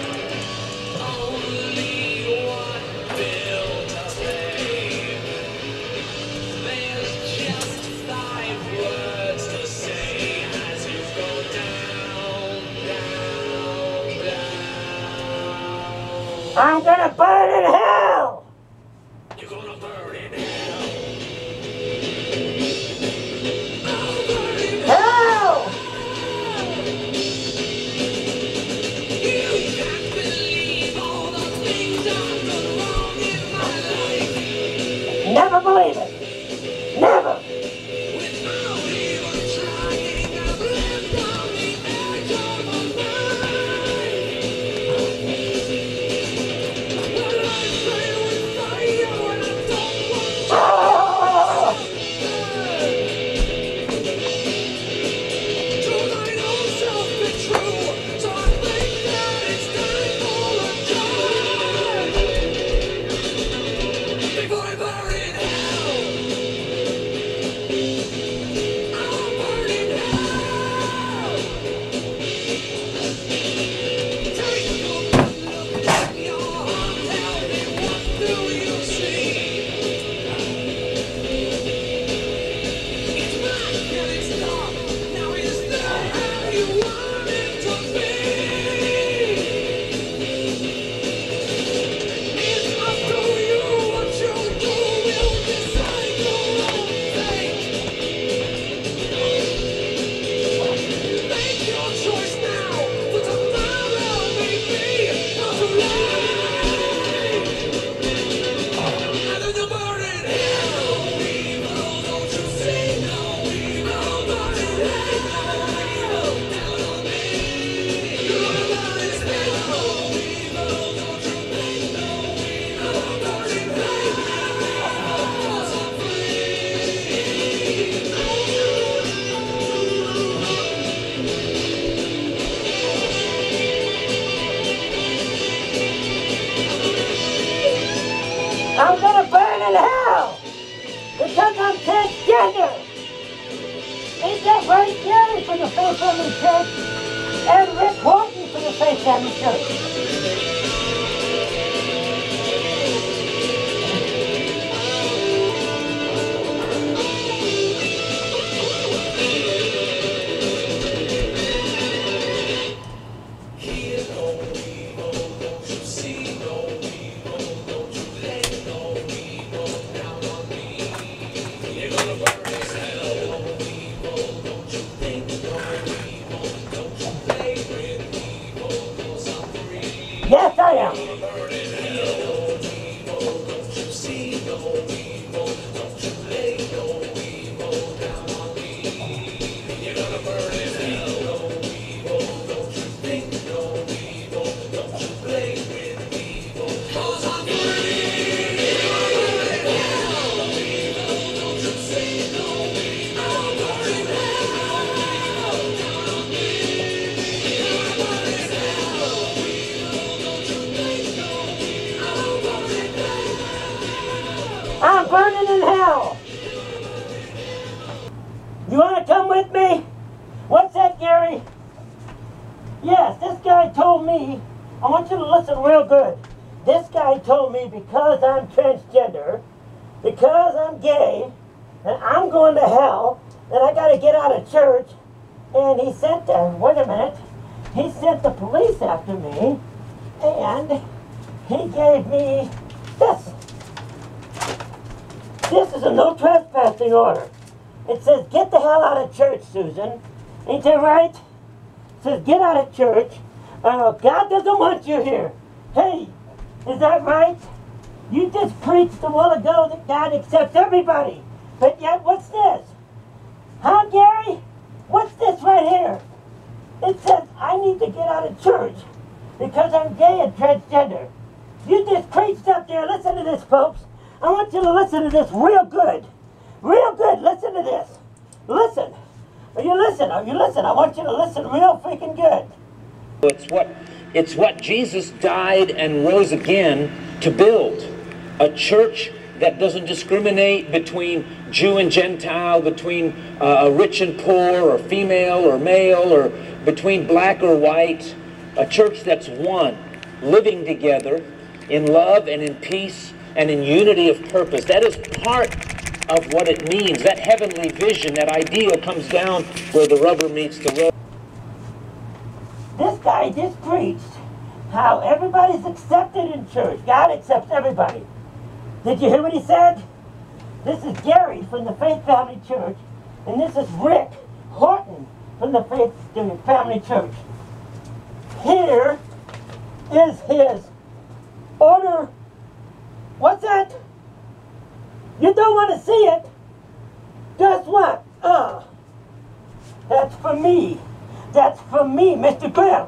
Only one bill to pay. There's just 5 words to say as you go down, down, down. I'm gonna burn in hell! You're gonna burn in hell. Hell! You can't believe all the things I've done wrong in my life. Never believe it. Never. Without even trying, I've lived on the edge of a knife. Well, I play with fire and I don't for the Faith Family Church and Rick Horton for the Faith Family Church. Yes, I am. I'm burning in hell. You want to come with me? What's that, Gary? Yes, this guy told me, I want you to listen real good. This guy told me because I'm transgender, because I'm gay, and I'm going to hell, and I got to get out of church, and he sent, wait a minute, he sent the police after me, and he gave me this. This is a no trespassing order. It says, get the hell out of church, Susan. Ain't that right? It says, get out of church. God doesn't want you here. Hey, is that right? You just preached a while ago that God accepts everybody. But yet, what's this? Huh, Gary? What's this right here? It says, I need to get out of church because I'm gay and transgender. You just preached up there. Listen to this, folks. I want you to listen to this real good. Real good. Listen to this. Listen. Are you listening? Are you listening? I want you to listen real freaking good. It's what Jesus died and rose again to build. A church that doesn't discriminate between Jew and Gentile, between rich and poor, or female or male, or between black or white. A church that's one, living together in love and in peace and in unity of purpose. That is part of what it means. That heavenly vision, that ideal comes down where the rubber meets the road. This guy just preached how everybody's accepted in church. God accepts everybody. Did you hear what he said? This is Gary from the Faith Family Church, and this is Rick Horton from the Faith Family Church. Here is his order. What's that? You don't want to see it? Guess what? That's for me. That's for me, Mr. Grimm.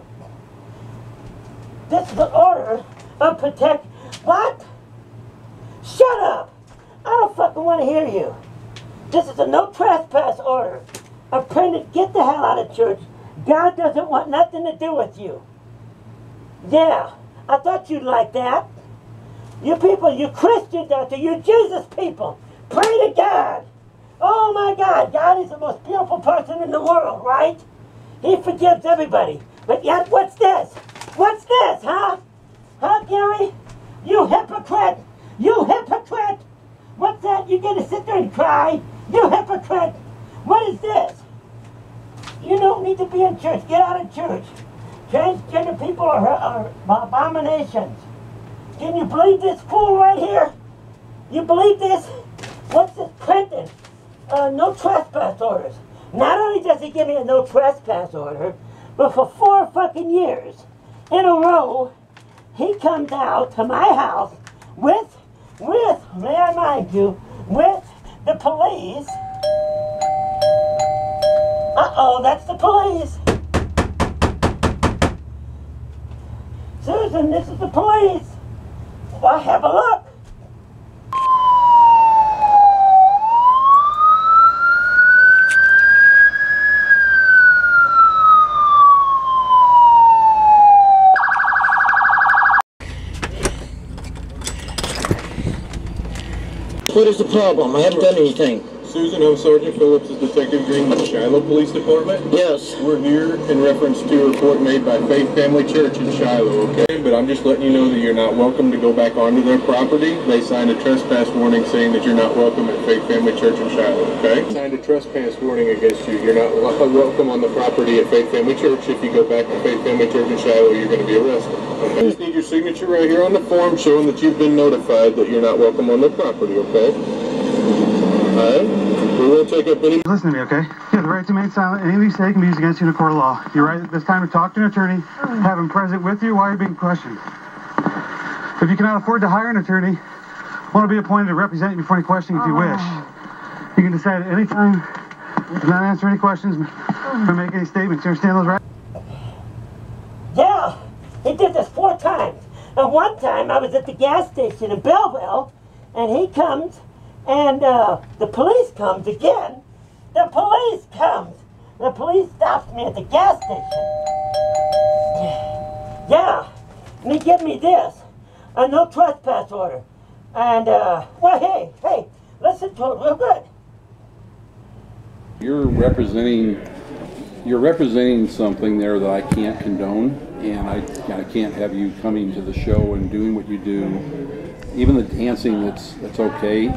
This is the order of protect. What? Shut up! I don't fucking want to hear you. This is a no trespass order. I printed, get the hell out of church. God doesn't want nothing to do with you. Yeah, I thought you'd like that. You people, you Christians out there, you Jesus people, pray to God. Oh my God, God is the most beautiful person in the world, right? He forgives everybody. But yet, what's this? What's this, huh? Huh, Gary? You hypocrite! You hypocrite! What's that? You gonna sit there and cry? You hypocrite! What is this? You don't need to be in church. Get out of church. Transgender people are abominations. Can you believe this fool right here? You believe this? What's this printed? No trespass orders. Not only does he give me a no trespass order, but for 4 fucking years in a row, he comes out to my house with, may I mind you, with the police. Uh-oh, that's the police. Susan, this is the police. Well, have a look. What is the problem? I haven't done anything. Susan, I'm Sergeant Phillips, is Detective Green with the Shiloh Police Department. Yes. We're here in reference to a report made by Faith Family Church in Shiloh, okay? But I'm just letting you know that you're not welcome to go back onto their property. They signed a trespass warning saying that you're not welcome at Faith Family Church in Shiloh, okay? They signed a trespass warning against you. You're not welcome on the property at Faith Family Church. If you go back to Faith Family Church in Shiloh, you're going to be arrested. Okay? I just need your signature right here on the form showing that you've been notified that you're not welcome on their property, okay? Alright? We won't take up any... Listen to me, okay? You have the right to remain silent. Anything you say can be used against you in a court of law. You're right at this time to talk to an attorney, have him present with you while you're being questioned. If you cannot afford to hire an attorney, want to be appointed to represent you before any questioning if you wish. You can decide at any time to not answer any questions or make any statements. You understand those rights? Yeah, he did this 4 times. And one time I was at the gas station in Belleville, and he comes, and the police comes again. The police comes. The police stops me at the gas station. Yeah, and he give me this, a no trespass order. And, well, hey, listen to it real good. You're representing something there that I can't condone, and I can't have you coming to the show and doing what you do. Even the dancing, that's okay.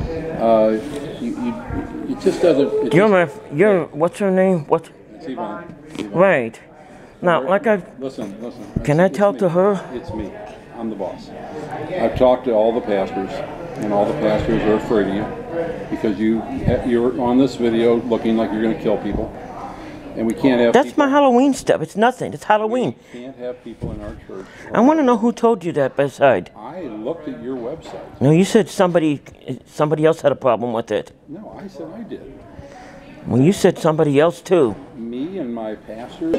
It just doesn't. What's her name? What's? It's Yvonne. Right. Now, Listen. Can I talk to her? It's me. I'm the boss. I've talked to all the pastors, and all the pastors are afraid of you because you're on this video looking like you're going to kill people, and we can't have. That's my Halloween stuff. It's nothing. It's Halloween. We can't have people in our church. I want to know who told you that. Beside. I looked at your website. No, you said somebody else had a problem with it. No, I said I did. Well, you said somebody else too. Me and my pastor.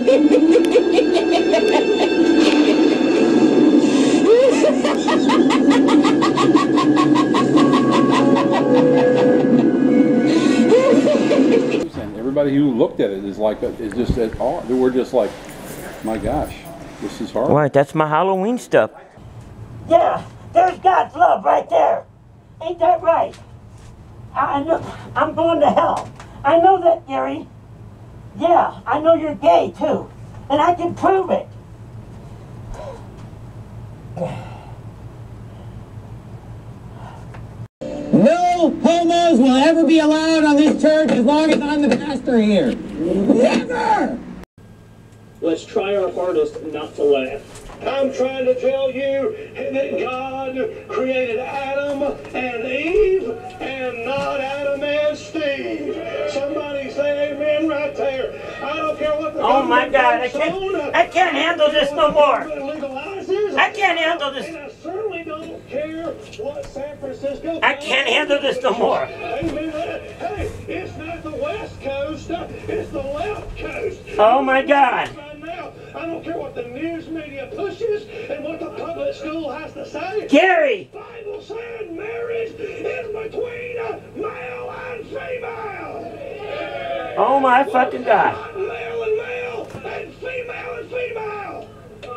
And everybody who looked at it is like, we're just like, my gosh, this is hard. Right, that's my Halloween stuff. Yeah, there's God's love right there. Ain't that right? I'm going to hell. I know that, Gary. Yeah, I know you're gay too, and I can prove it. No homos will ever be allowed on this church as long as I'm the pastor here. Never! Let's try our hardest not to laugh. I'm trying to tell you that God created Adam and Eve and not Adam and Steve. Somebody say amen right there. I don't care what the Oh my God, I can't handle this no more. I can't handle this. And I certainly don't care what San Francisco. I can't handle this no more. Amen. Hey, it's not the West Coast, it's the left coast. Oh my God. I don't care what the news media pushes and what the public school has to say. Gary! The Bible said marriage is between male and female. Oh my fucking God. Not male and male and female and female.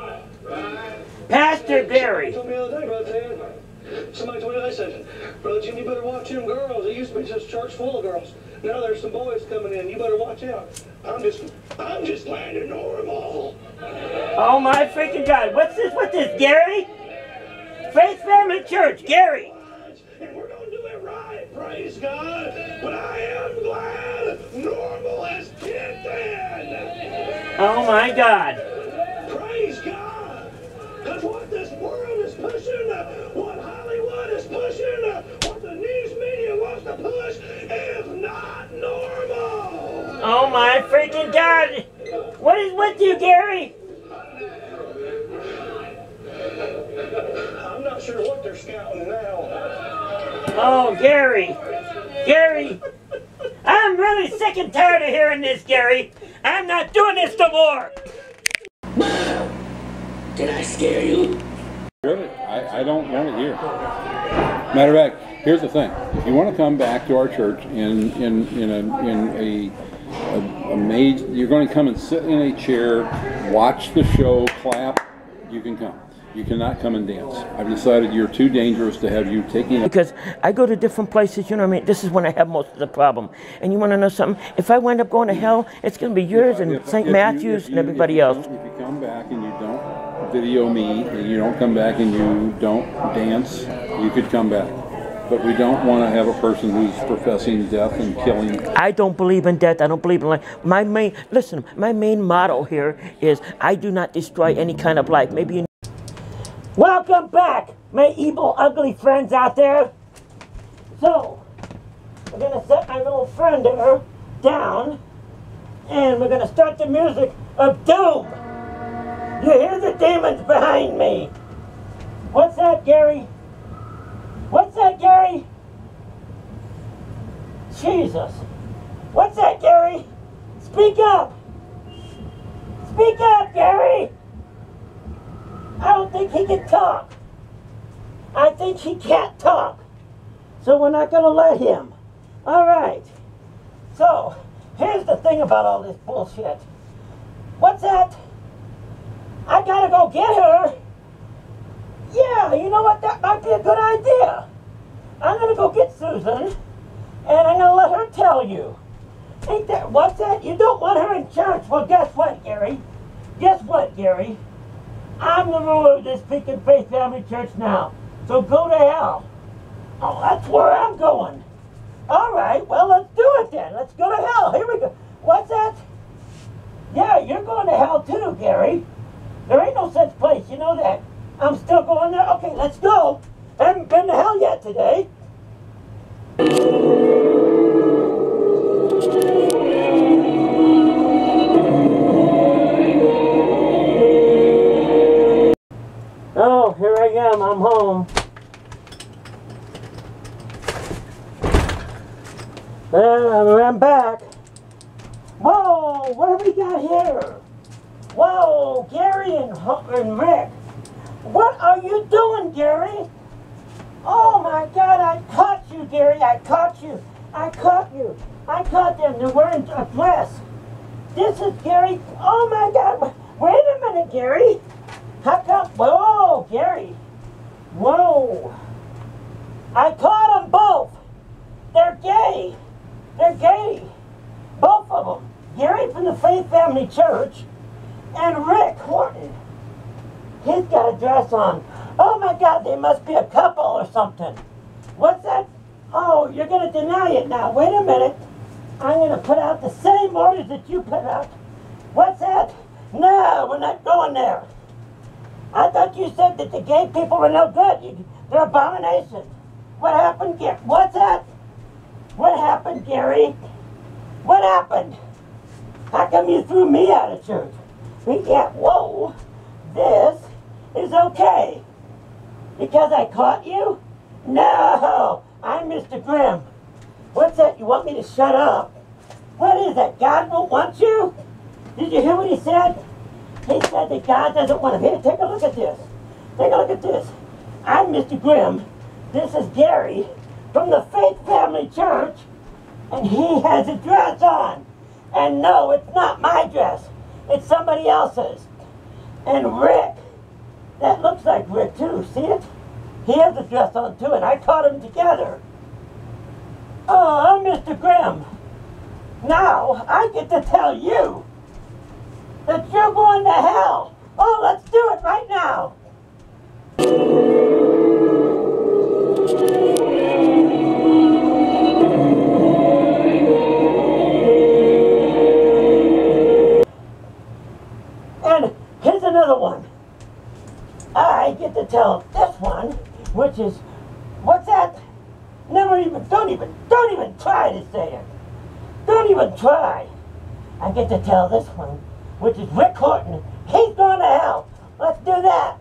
Pastor Gary. Somebody told me, they said, Brother Jim, you better watch them girls. It used to be just a church full of girls. Now there's some boys coming in. You better watch out. I'm just glad you're normal. Oh my freaking God. What's this, Gary? Faith Family Church, Gary. And we're going to do it right, praise God. But I am glad normal has kicked in. Oh my God. Praise God. Because what this world is pushing, what Hollywood is pushing, what the news media wants to push is not normal. Oh my freaking God. What is with you, Gary? I'm not sure what they're scouting now. Oh, Gary. Gary. I'm really sick and tired of hearing this, Gary. I'm not doing this no more. Did I scare you? Really? I don't want to hear. Matter of fact, here's the thing. If you want to come back to our church in a maid, you're going to come and sit in a chair, watch the show, clap, you can come. You cannot come and dance. I've decided you're too dangerous to have you taking. Because I go to different places, you know what I mean? This is when I have most of the problem. And you want to know something? If I wind up going to hell, it's going to be yours and St. Matthew's and everybody else. If you come back and you don't video me, and you don't come back and you don't dance, you could come back. But we don't want to have a person who's professing death and killing. I don't believe in death. I don't believe in life. My main motto here is I do not destroy any kind of life. Maybe you. Welcome back, my evil, ugly friends out there. So, we're going to set my little friend there down, and we're going to start the music of doom. You hear the demons behind me. What's that, Gary? What's that, Gary? Jesus. What's that, Gary? Speak up. Speak up, Gary. I don't think he can talk. I think he can't talk. So we're not going to let him. All right. So, here's the thing about all this bullshit. What's that? I got to go get her. Yeah, you know what? That might be a good idea. I'm going to go get Susan, and I'm going to let her tell you. Ain't that, what's that? You don't want her in church. Well, guess what, Gary? Guess what, Gary? I'm the ruler of this Beacon Faith Family Church now. So go to hell. Oh, that's where I'm going. All right, well, let's do it then. Let's go to hell. Here we go. What's that? Yeah, you're going to hell too, Gary. There ain't no such place. You know that. I'm still going there. Okay, let's go. I haven't been to hell yet today. Oh, here I am. I'm home. I'm back. Whoa, what have we got here? Whoa, Gary and Rick. What are you doing, Gary? Oh my God, I caught you, Gary. I caught you. I caught you. I caught them. They're wearing a dress. This is Gary. Oh my God. Wait a minute, Gary. How come? Whoa, Gary. Whoa. I caught them both. They're gay. They're gay. Both of them. Gary from the Faith Family Church and Rick Horton. He's got a dress on. Oh my God, they must be a couple or something. What's that? Oh, you're going to deny it now. Wait a minute. I'm going to put out the same orders that you put out. What's that? No, we're not going there. I thought you said that the gay people were no good. They're abominations. What happened, Gary? What's that? What happened, Gary? What happened? How come you threw me out of church? Yeah, whoa. This is okay. Because I caught you? No, I'm Mr. Grimm. What's that? You want me to shut up? What is that? God won't want you? Did you hear what he said? He said that God doesn't want him. Here, take a look at this. Take a look at this. I'm Mr. Grimm. This is Gary from the Faith Family Church, and he has a dress on. And no, it's not my dress. It's somebody else's. And Rick, that looks like Rick too, see it? He has a dress on too, and I caught them together. Oh, I'm Mr. Grimm. Now, I get to tell you that you're going to hell. Oh, let's do it right now. And here's another one. I get to tell this one, which is, what's that? Don't even try to say it. Don't even try. I get to tell this one, which is Rick Horton. He's going to hell. Let's do that.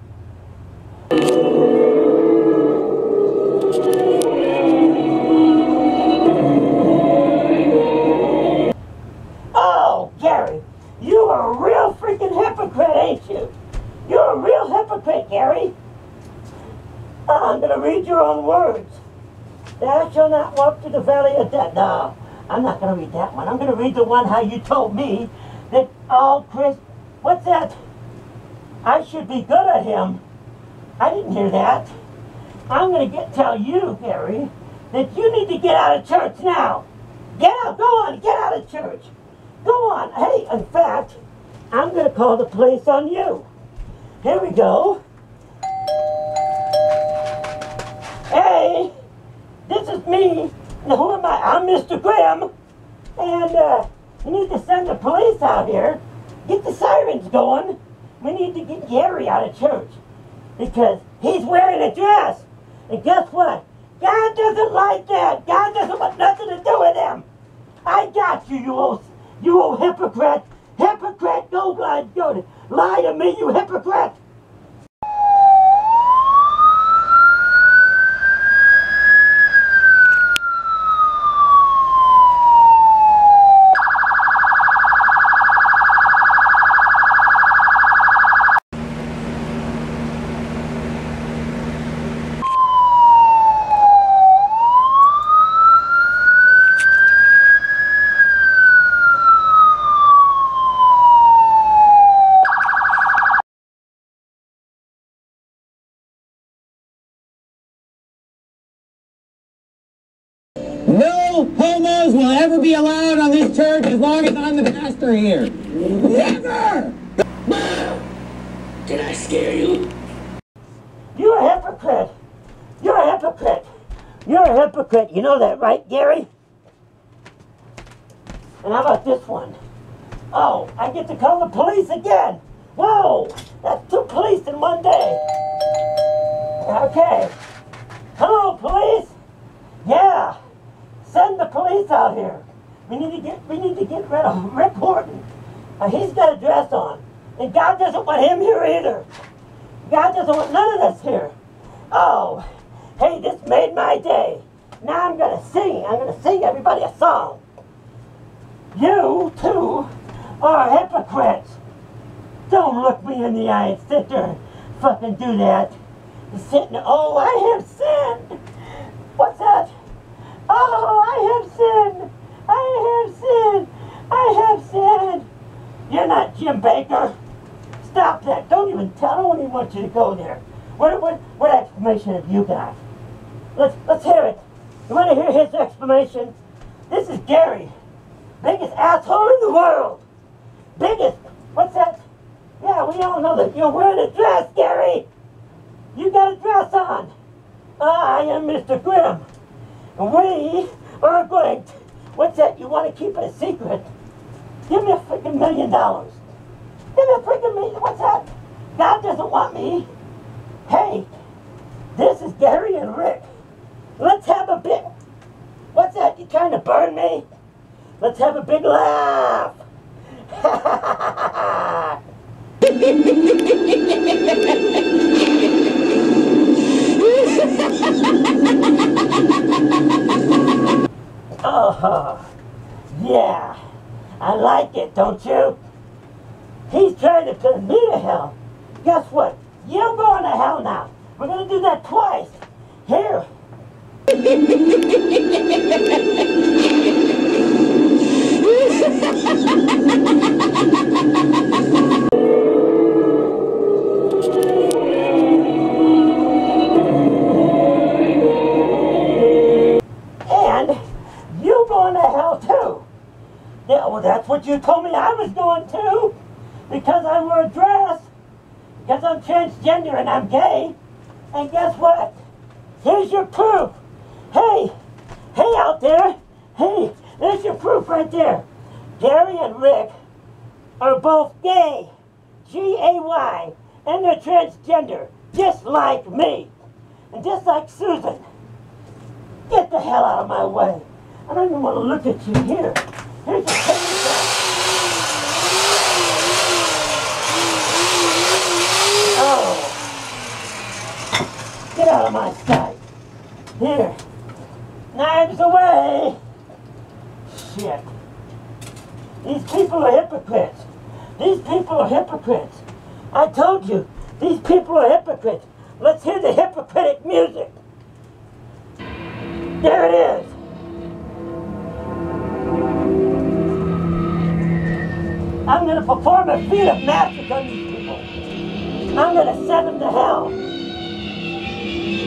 Oh, Gary, you are a real freaking hypocrite, ain't you? You're a real hypocrite, Gary. I'm going to read your own words. Thou shalt not walk through the valley of death. No, I'm not going to read that one. I'm going to read the one how you told me that all Chris, what's that? I should be good at him. didn't hear that. I'm going to tell you, Gary, that you need to get out of church now. Get out. Go on. Get out of church. Go on. Hey, in fact, I'm going to call the police on you. Here we go. Hey, this is me. Now, who am I? I'm Mr. Grimm. And you need to send the police out here. Get the sirens going. We need to get Gary out of church because he's wearing a dress. And guess what? God doesn't like that. God doesn't want nothing to do with him. I got you, you old hypocrite. Hypocrite, go blind, go to lie to me, you hypocrite. No homos will ever be allowed on this church as long as I'm the pastor here. Never! Did I scare you? You're a hypocrite. You're a hypocrite. You're a hypocrite. You know that, right, Gary? And how about this one? Oh, I get to call the police again. Whoa, that's 2 police in one day. Okay. Hello, police. Yeah. Send the police out here. We need to get rid of Rick Horton. He's got a dress on. And God doesn't want him here either. God doesn't want none of us here. Oh, hey, this made my day. Now I'm going to sing. I'm going to sing everybody a song. You, too, are hypocrites. Don't look me in the eye and sit there and fucking do that. You're sitting there, oh, I have sinned. What's that? Oh, I have sinned. I have sinned. I have sinned. You're not Jim Baker. Stop that. Don't even tell. I don't even want you to go there. What explanation have you got? Let's hear it. You want to hear his explanation? This is Gary. Biggest asshole in the world. Biggest. What's that? Yeah, we all know that you're wearing a dress, Gary. You got a dress on. I am Mr. Grimm. And we are going to, what's that? You want to keep it a secret? Give me a freaking $1 million. Give me a freaking million. What's that? God doesn't want me. Hey, this is Gary and Rick. Let's have a bit. What's that? You trying to burn me? Let's have a big laugh. Oh, yeah. I like it, don't you? He's trying to send me to hell. Guess what? You're going to hell now. We're going to do that twice. Here. And you're going to hell too. Yeah, well, that's what you told me I was going to. Because I wear a dress. Because I'm transgender and I'm gay. And guess what? Here's your proof. Hey out there. Hey, there's your proof right there. Gary and Rick are both gay. G-A-Y. And they're transgender. Just like me. And just like Susan. Get the hell out of my way. I don't even want to look at you here. Here's your picture. Oh. Get out of my sight. Here. Knives away. Shit. These people are hypocrites. These people are hypocrites. I told you, these people are hypocrites. Let's hear the hypocritic music. There it is. I'm going to perform a feat of magic on these people. I'm going to send them to hell.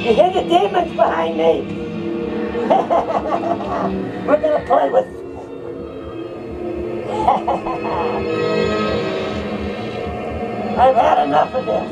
You hear the demons behind me? We're gonna play with... I've had enough of this.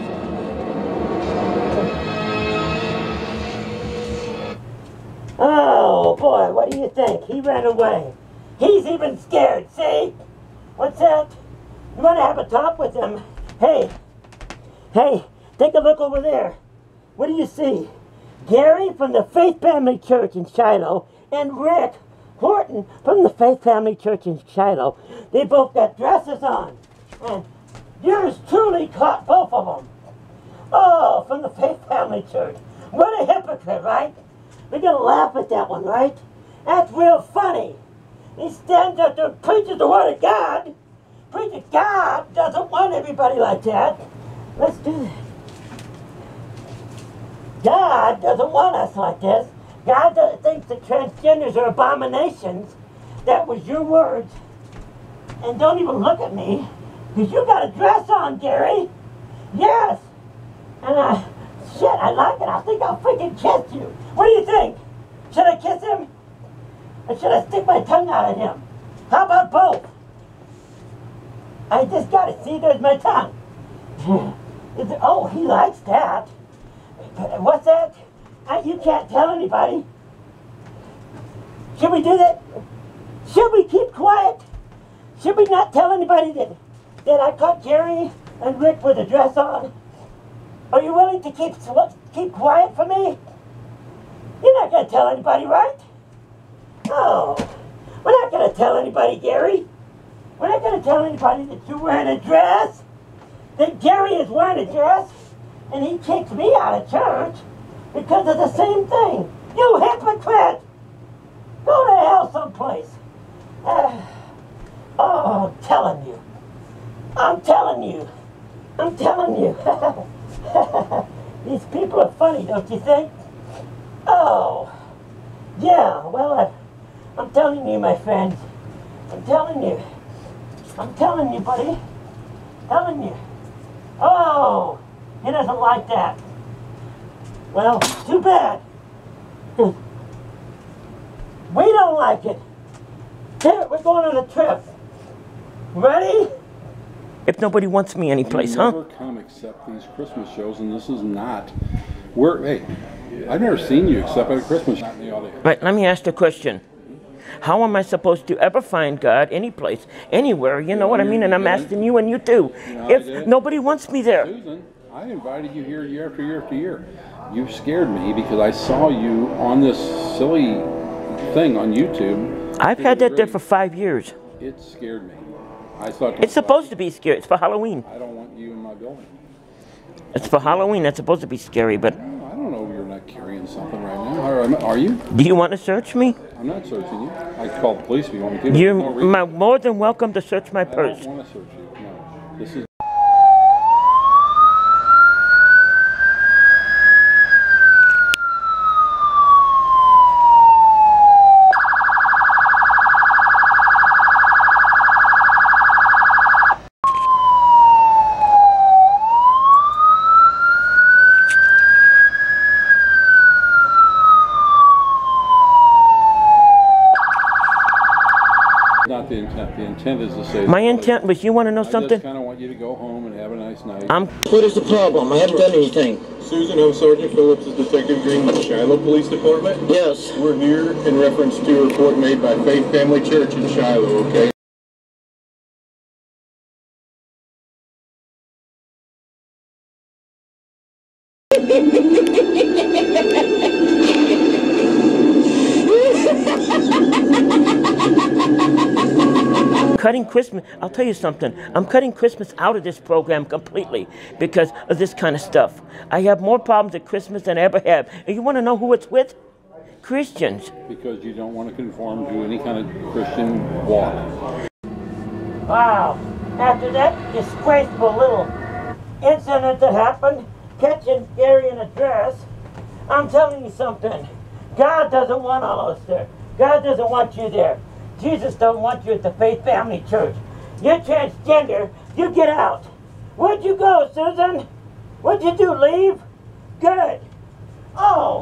Oh boy, what do you think? He ran away. He's even scared, see? What's that? You want to have a talk with him? Hey, take a look over there. What do you see? Gary from the Faith Family Church in Shiloh and Rick Horton from the Faith Family Church in Shiloh. They both got dresses on. And yours truly caught both of them. Oh, from the Faith Family Church. What a hypocrite, right? We're going to laugh at that one, right? That's real funny. He stands up there and preaches the Word of God. Preaches God doesn't want everybody like that. Let's do that. God doesn't want us like this. God thinks that transgenders are abominations. That was your words. And don't even look at me, because you got a dress on, Gary. Yes. And shit, I like it. I think I'll freaking kiss you. What do you think? Should I kiss him? Or should I stick my tongue out at him? How about both? I just got it. See, there's my tongue. Oh, he likes that. What's that? You can't tell anybody. Should we do that? Should we keep quiet? Should we not tell anybody that I caught Jerry and Rick with a dress on? Are you willing to keep quiet for me? You're not going to tell anybody, right? No. We're not going to tell anybody, Gary. We're not going to tell anybody that you're wearing a dress. That Gary is wearing a dress. And he kicked me out of church because of the same thing. You hypocrite! Go to hell someplace. Oh, I'm telling you. I'm telling you. I'm telling you. These people are funny, don't you think? Oh, yeah, well, I'm telling you, my friends. I'm telling you. I'm telling you, buddy. Telling you. Oh, he doesn't like that. Well, too bad. We don't like it. Here, we're going on a trip. Ready? If nobody wants me anyplace, huh? Never come except these Christmas shows, and this is not. Hey, I've never seen you except at a Christmas show. Right, let me ask you a question. How am I supposed to ever find God any place, anywhere, you know what I mean? And I'm asking you and you too. If nobody wants me there. Susan, I invited you here year after year after year. You scared me because I saw you on this silly thing on YouTube. I've had that there for 5 years. It scared me. I thought it's supposed to be scary. It's for Halloween. I don't want you in my building. It's for Halloween. That's supposed to be scary, but... I don't know if you're not carrying something right now. Are you? Do you want to search me? I'm not searching you. I can call the police if you want me to. You're more than welcome to search my purse. I don't want to search you. No. This is... Not the intent. The intent is to say... My intent was, you want to know something? I just kind of want you to go home and have a nice night. What is the problem? I haven't done anything. Susan, I'm Sergeant Phillips, is Detective Grimm with the Shiloh Police Department. Yes. We're here in reference to a report made by Faith Family Church in Shiloh, okay? Cutting Christmas, I'll tell you something. I'm cutting Christmas out of this program completely because of this kind of stuff. I have more problems at Christmas than I ever have. And you want to know who it's with? Christians. Because you don't want to conform to any kind of Christian walk. Wow. After that disgraceful little incident that happened, catching Gary in a dress, I'm telling you something. God doesn't want all of us there. God doesn't want you there. Jesus don't want you at the Faith Family Church. You're transgender. You get out. Where'd you go, Susan? What'd you do, leave? Good. Oh.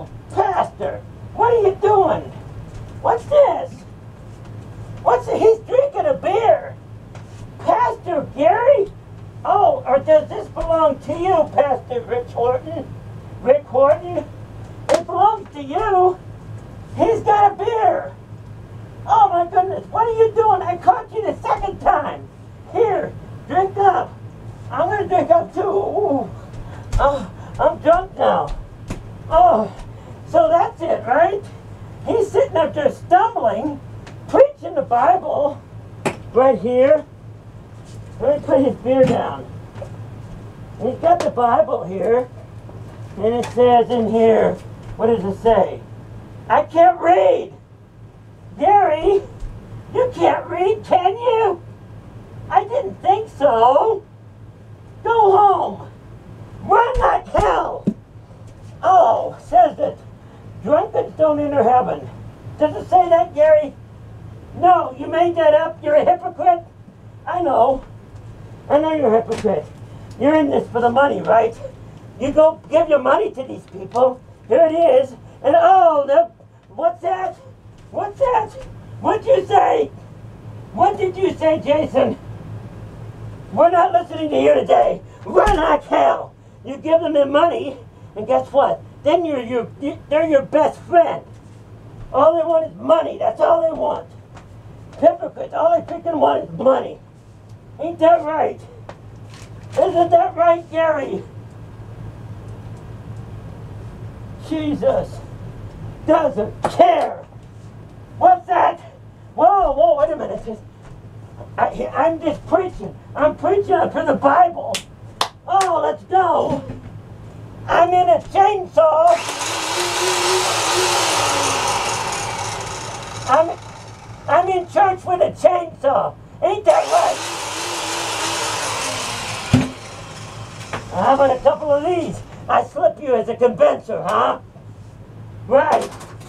to you, Pastor Rick Horton. Rick Horton. It belongs to you. He's got a beer. Oh my goodness, what are you doing? I caught you the second time. Here, drink up. I'm gonna drink up too. Ooh. Oh, I'm drunk now. Oh, so that's it, right? He's sitting up there stumbling, preaching the Bible right here. Let me put his beer down. He's got the Bible here, and it says in here, what does it say? I can't read. Gary, you can't read, can you? I didn't think so. Go home. Run like hell. Oh, says that drunkards don't enter heaven. Does it say that, Gary? No, you made that up. You're a hypocrite. I know. I know you're a hypocrite. You're in this for the money, right? You go give your money to these people. Here it is. And oh, what's that? What's that? What'd you say? What did you say, Jason? We're not listening to you today. Run like hell. You give them their money, and guess what? Then they're your best friend. All they want is money. That's all they want. Hypocrites. All they freaking want is money. Ain't that right? Isn't that right, Gary? Jesus doesn't care. What's that? Whoa, wait a minute. I'm just preaching. I'm preaching up to the Bible. Oh, let's go. I'm in a chainsaw. I'm in church with a chainsaw. Ain't that right? How about a couple of these? I slip you as a convincer, huh? Right.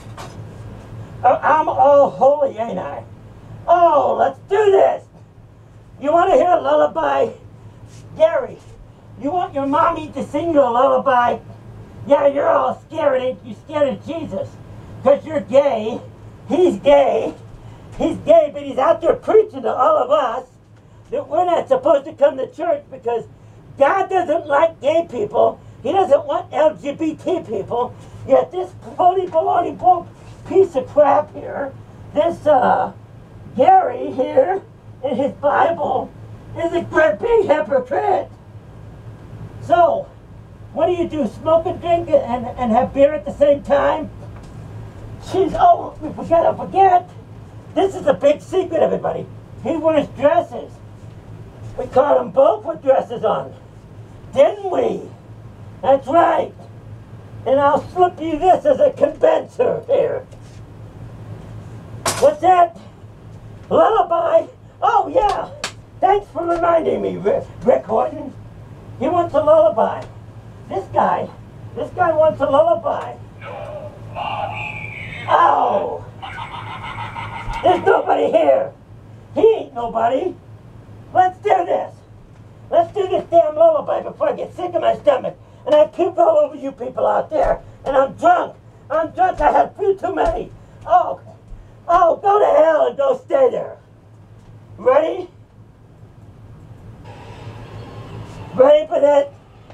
I'm all holy, ain't I? Oh, let's do this. You want to hear a lullaby? Gary, you want your mommy to sing you a lullaby? Yeah, you're all scared, ain't you? Scared of Jesus. Because you're gay. He's gay. He's gay, but he's out there preaching to all of us that we're not supposed to come to church because God doesn't like gay people. He doesn't want LGBT people. Yet this holy baloney book piece of crap here, this Gary here in his Bible is a great big hypocrite. So, what do? Smoke and drink and have beer at the same time? We gotta forget. This is a big secret, everybody. He wears dresses. We caught them both with dresses on. Didn't we? That's right. And I'll slip you this as a convincer here. What's that? Lullaby? Oh, yeah. Thanks for reminding me, Rick Horton. He wants a lullaby. This guy wants a lullaby. Oh! There's nobody here. He ain't nobody. Let's do this. Let's do this damn lullaby before I get sick of my stomach and I puke all over you people out there. And I'm drunk. I had a few too many. Oh, go to hell and go stay there. Ready? Ready for that?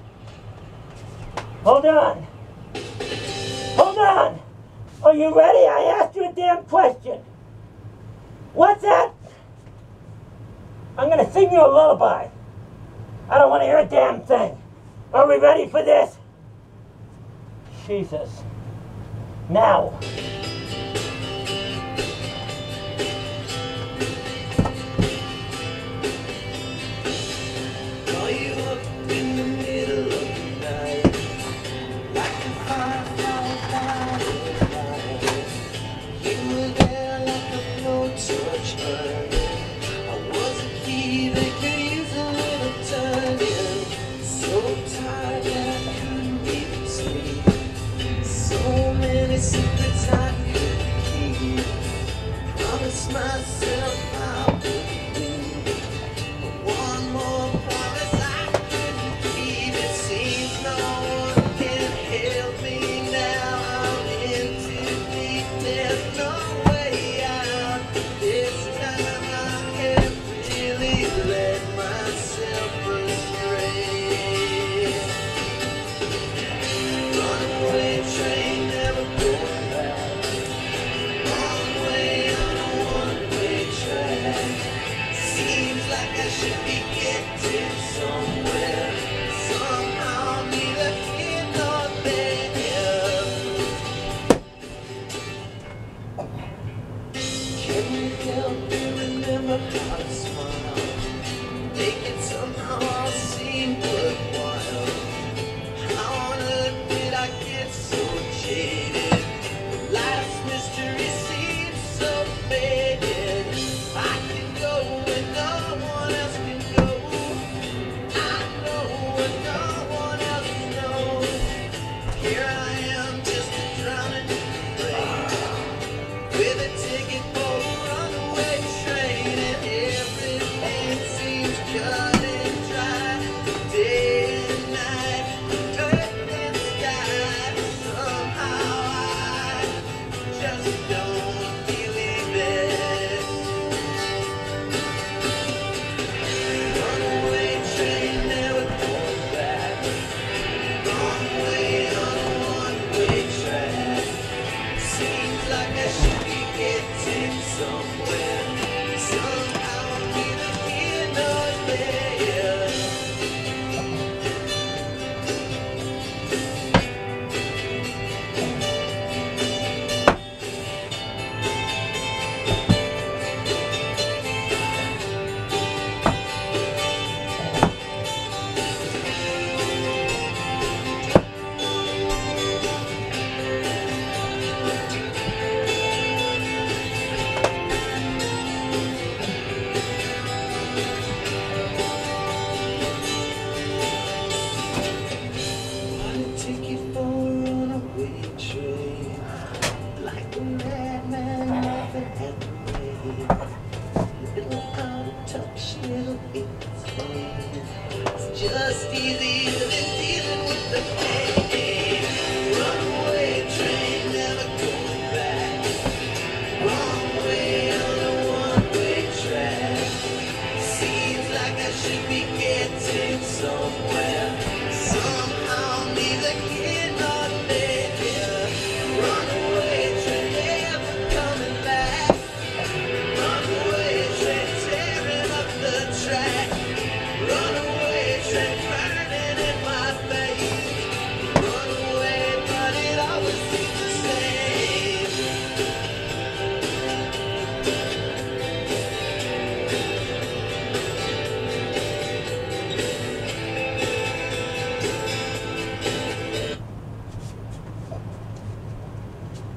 Hold on. Hold on. Are you ready? I asked you a damn question. What's that? I'm going to sing you a lullaby. I don't want to hear a damn thing. Are we ready for this? Jesus. Now.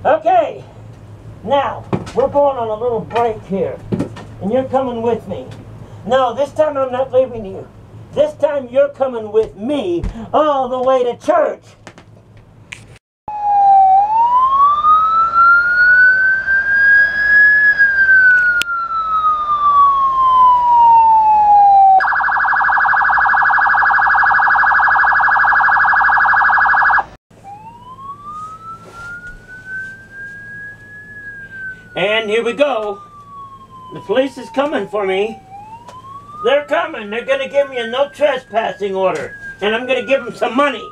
Okay, now, we're going on a little break here, and you're coming with me. No, this time I'm not leaving you. This time you're coming with me all the way to church. And here we go. The police is coming for me. They're coming. They're going to give me a no trespassing order. And I'm going to give them some money.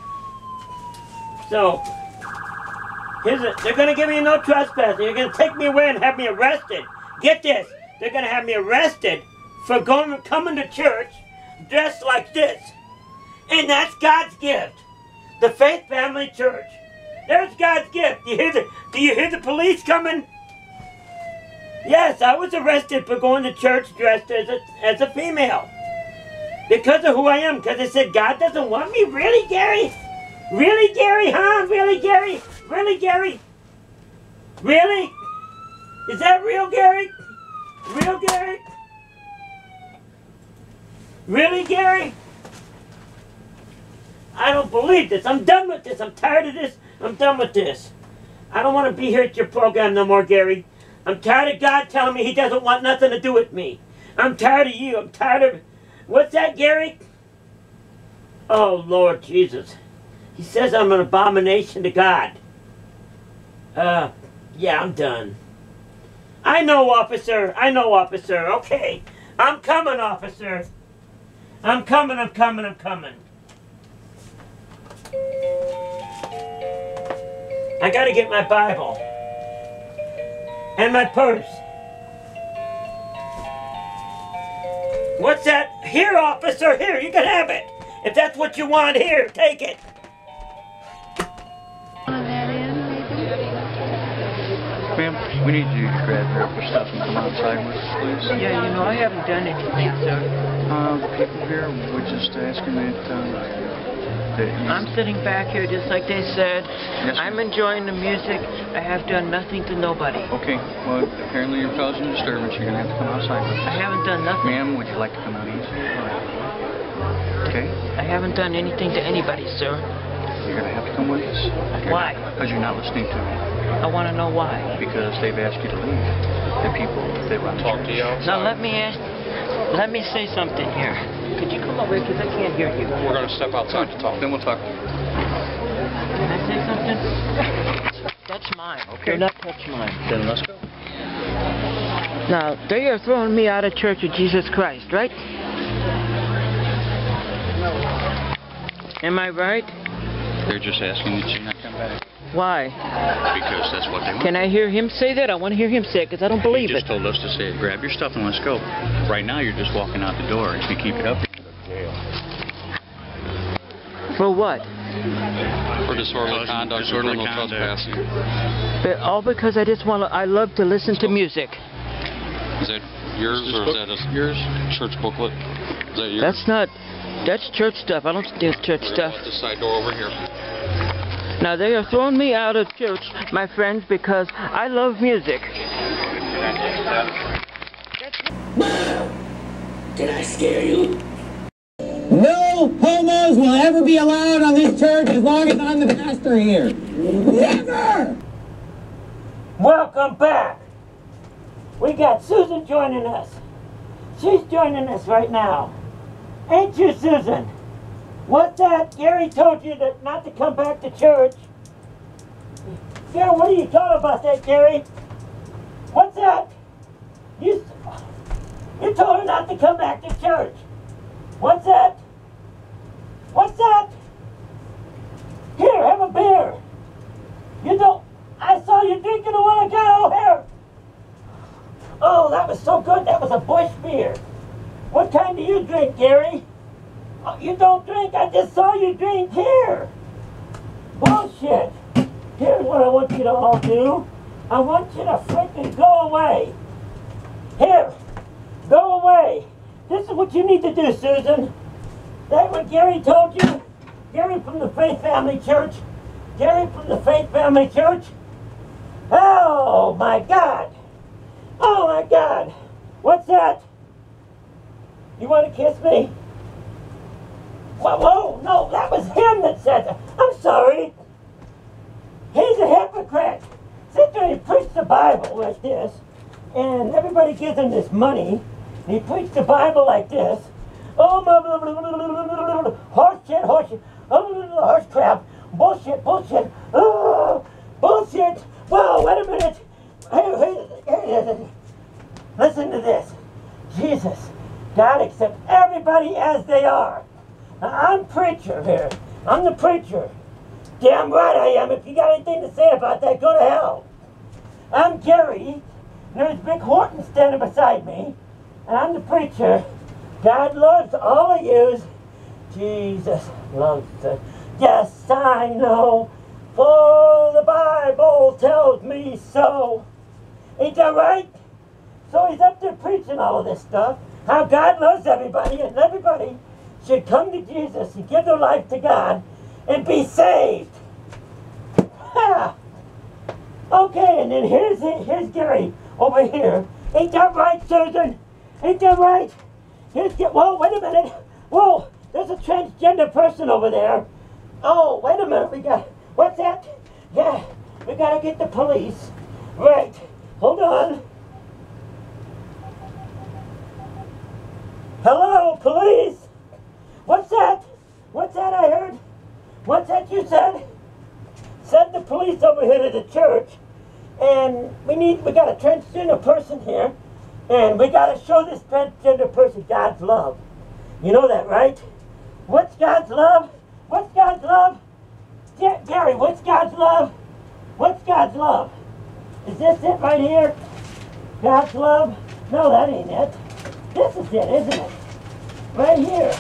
So, they're going to give me a no trespassing. They're going to take me away and have me arrested. Get this. They're going to have me arrested for coming to church dressed like this. And that's God's gift. The Faith Family Church. There's God's gift. Do you hear the police coming? Yes, I was arrested for going to church dressed as a female. Because of who I am. Because they said, God doesn't want me? Really, Gary? Really, Gary, huh? Really, Gary? Really, Gary? Really? Is that real, Gary? Real, Gary? Really, Gary? I don't believe this. I'm done with this. I'm tired of this. I'm done with this. I don't want to be here at your program no more, Gary. I'm tired of God telling me he doesn't want nothing to do with me. I'm tired of you. I'm tired of... What's that, Gary? Oh, Lord Jesus. He says I'm an abomination to God. Yeah, I'm done. I know, officer. I know, officer. Okay. I'm coming, officer. I'm coming, I'm coming, I'm coming. I gotta get my Bible. And my purse. What's that? Here, officer, here, you can have it. If that's what you want, here, take it. Ma'am, we need you to grab your stuff and come outside with us, please. Yeah, you know, I haven't done anything, sir. The people here were just asking that I'm sitting back here just like they said. Yes, I'm enjoying the music. I have done nothing to nobody. Okay, well, apparently you're causing disturbance. You're going to have to come outside with us. I haven't done nothing. Ma'am, would you like to come out easy? Okay. I haven't done anything to anybody, sir. You're going to have to come with us. Why? Because you're not listening to me. I want to know why. Because they've asked you to leave. The people that run the church. Now let me say something here. Could you come over here because I can't hear you. We're going to step outside to talk. Then we'll talk. Can I say something? That's mine. Okay. Do not touch mine. Then let's go. Now, they are throwing me out of Church of Jesus Christ, right? Am I right? They're just asking that you not come back. Why? Because that's what they want. Can I hear him say that? I want to hear him say it because I don't believe it. He just told us to say it. Grab your stuff and let's go. Right now you're just walking out the door. If you keep it up, you're going to go to jail. For what? For disorderly conduct, disorderly trespassing. But all because I just want to, I love to listen to music. Is that yours or is that yours? Church booklet? Is that yours? That's not, that's church stuff. I don't do church stuff. This side door over here. Now they are throwing me out of church, my friends, because I love music. Did I scare you? No homos will ever be allowed on this church as long as I'm the pastor here. Never! Welcome back. We got Susan joining us. She's joining us right now. Ain't you, Susan? What's that? Gary told you that not to come back to church. Gary, what are you talking about that, Gary? What's that? You told her not to come back to church. What's that? What's that? Here, have a beer. You don't... I saw you drinking a while ago. Here. Oh, that was so good. That was a Bush beer. What kind do you drink, Gary? Oh, you don't drink. I just saw you drink. Here. Bullshit. Here's what I want you to all do. I want you to freaking go away. Here. Go away. This is what you need to do, Susan. That what Gary told you? Gary from the Faith Family Church? Gary from the Faith Family Church? Oh my God! Oh my God! What's that? You want to kiss me? Whoa, whoa, no, that was him that said that. I'm sorry. He's a hypocrite. Sit there and preach the Bible like this, and everybody gives him this money, and he preached the Bible like this. Oh, my, horse shit, horse crap, bullshit, bullshit, oh, bullshit. Whoa, wait a minute. Hey, listen to this. Jesus, God accepts everybody as they are. Now, I'm preacher here. I'm the preacher. Damn right I am. If you got anything to say about that, go to hell. I'm Gary. There's Big Horton standing beside me. And I'm the preacher. God loves all of yous. Jesus loves us. Yes, I know. For the Bible tells me so. Ain't that right? So he's up there preaching all of this stuff. How God loves everybody, and everybody should come to Jesus and give their life to God and be saved. Ha! Okay, and then here's Gary over here. Ain't that right, Susan? Ain't that right? Whoa, wait a minute. Whoa, there's a transgender person over there. Oh, wait a minute. What's that? Yeah, we gotta get the police. Right, hold on. Hello, police? What's that? What's that I heard? What's that you said? Send the police over here to the church, and we got a transgender person here, and we got to show this transgender person God's love. You know that, right? What's God's love? What's God's love? Gary, what's God's love? What's God's love? Is this it right here? God's love? No, that ain't it. This is it, isn't it? Right here.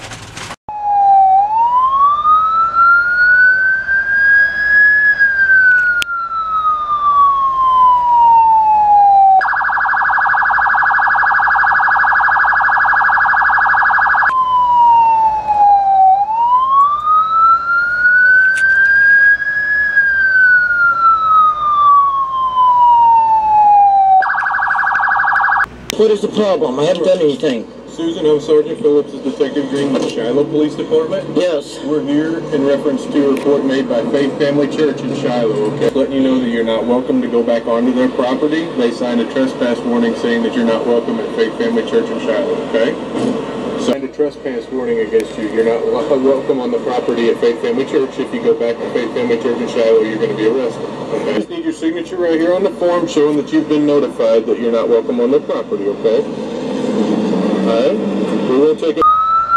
What is the problem? I haven't done anything. Susan, I'm Sergeant Phillips, is Detective Grimm with the Shiloh Police Department. Yes. We're here in reference to a report made by Faith Family Church in Shiloh, okay? Letting you know that you're not welcome to go back onto their property. They signed a trespass warning saying that you're not welcome at Faith Family Church in Shiloh, okay? Signed a trespass warning against you. You're not welcome on the property at Faith Family Church. If you go back to Faith Family Church in Shiloh, you're going to be arrested, okay? I just need your signature right here on the form showing that you've been notified that you're not welcome on their property, okay? Alright? We will take it.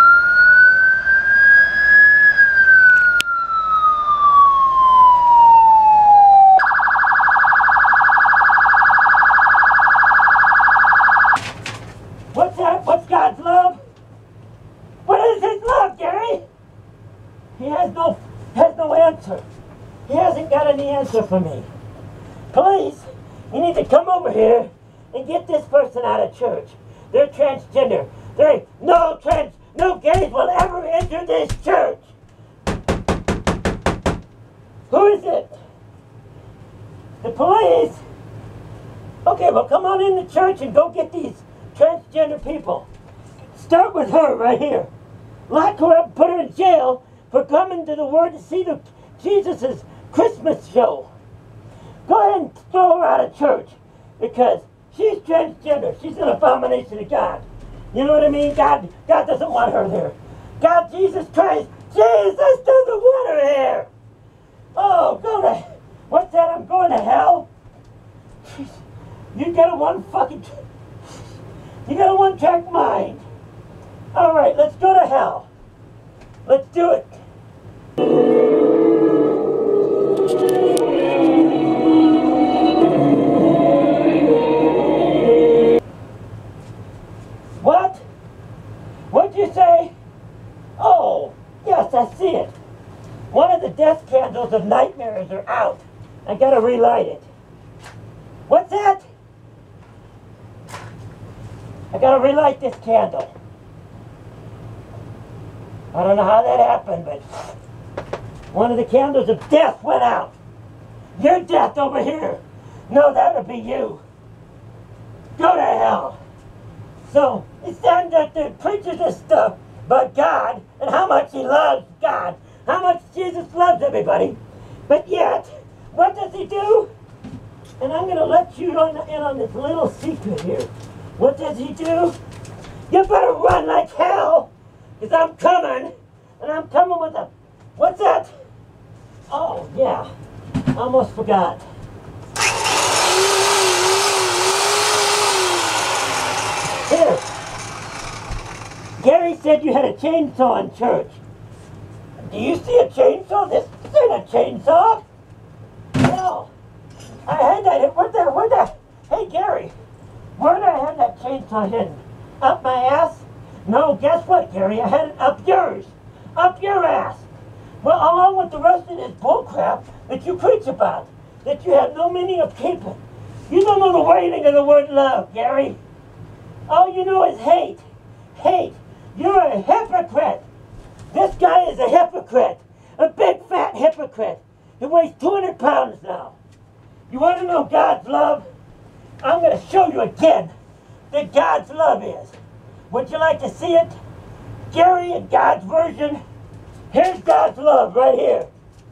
What's that? What's God's love? What is His love, Gary? He has no answer. He hasn't got any answer for me. Police, you need to come over here and get this person out of church. They're transgender. No gays will ever enter this church. Who is it? The police? Okay, well come on in the church and go get these transgender people. Start with her right here. Lock her up, put her in jail for coming to the Word to see Jesus' Christmas show. Go ahead and throw her out of church because she's transgender. She's an abomination to God. You know what I mean? God doesn't want her there. God, Jesus Christ, Jesus doesn't want her here. Oh, what's that? I'm going to hell? You got a one-track mind. All right, let's go to hell. Let's do it. What? What'd you say? Oh, yes, I see it. One of the death candles of nightmares are out. I gotta relight it. What's that? I gotta relight this candle. I don't know how that happened, but one of the candles of death went out. Your death over here. No, that would be you. Go to hell. So, he stands up there and preaches this stuff about God and how much he loves God, how much Jesus loves everybody. But yet, what does he do? And I'm going to let you in on this little secret here. What does he do? You better run like hell, because I'm coming, and I'm coming with a... What's that? Oh, yeah. I almost forgot. Here. Gary said you had a chainsaw in church. Do you see a chainsaw? This ain't a chainsaw. No. I had that. Where'd that? Hey, Gary. Where did I have that chainsaw hidden? Up my ass? No, guess what, Gary? I had it up yours. Up your ass. Well, along with the rest of this bullcrap that you preach about, that you have no meaning of keeping. You don't know the wording of the word love, Gary. All you know is hate. Hate. You're a hypocrite. This guy is a hypocrite. A big fat hypocrite. He weighs 200 pounds now. You want to know God's love? I'm going to show you again that God's love is. Would you like to see it? Gary in God's version. Here's God's love right here.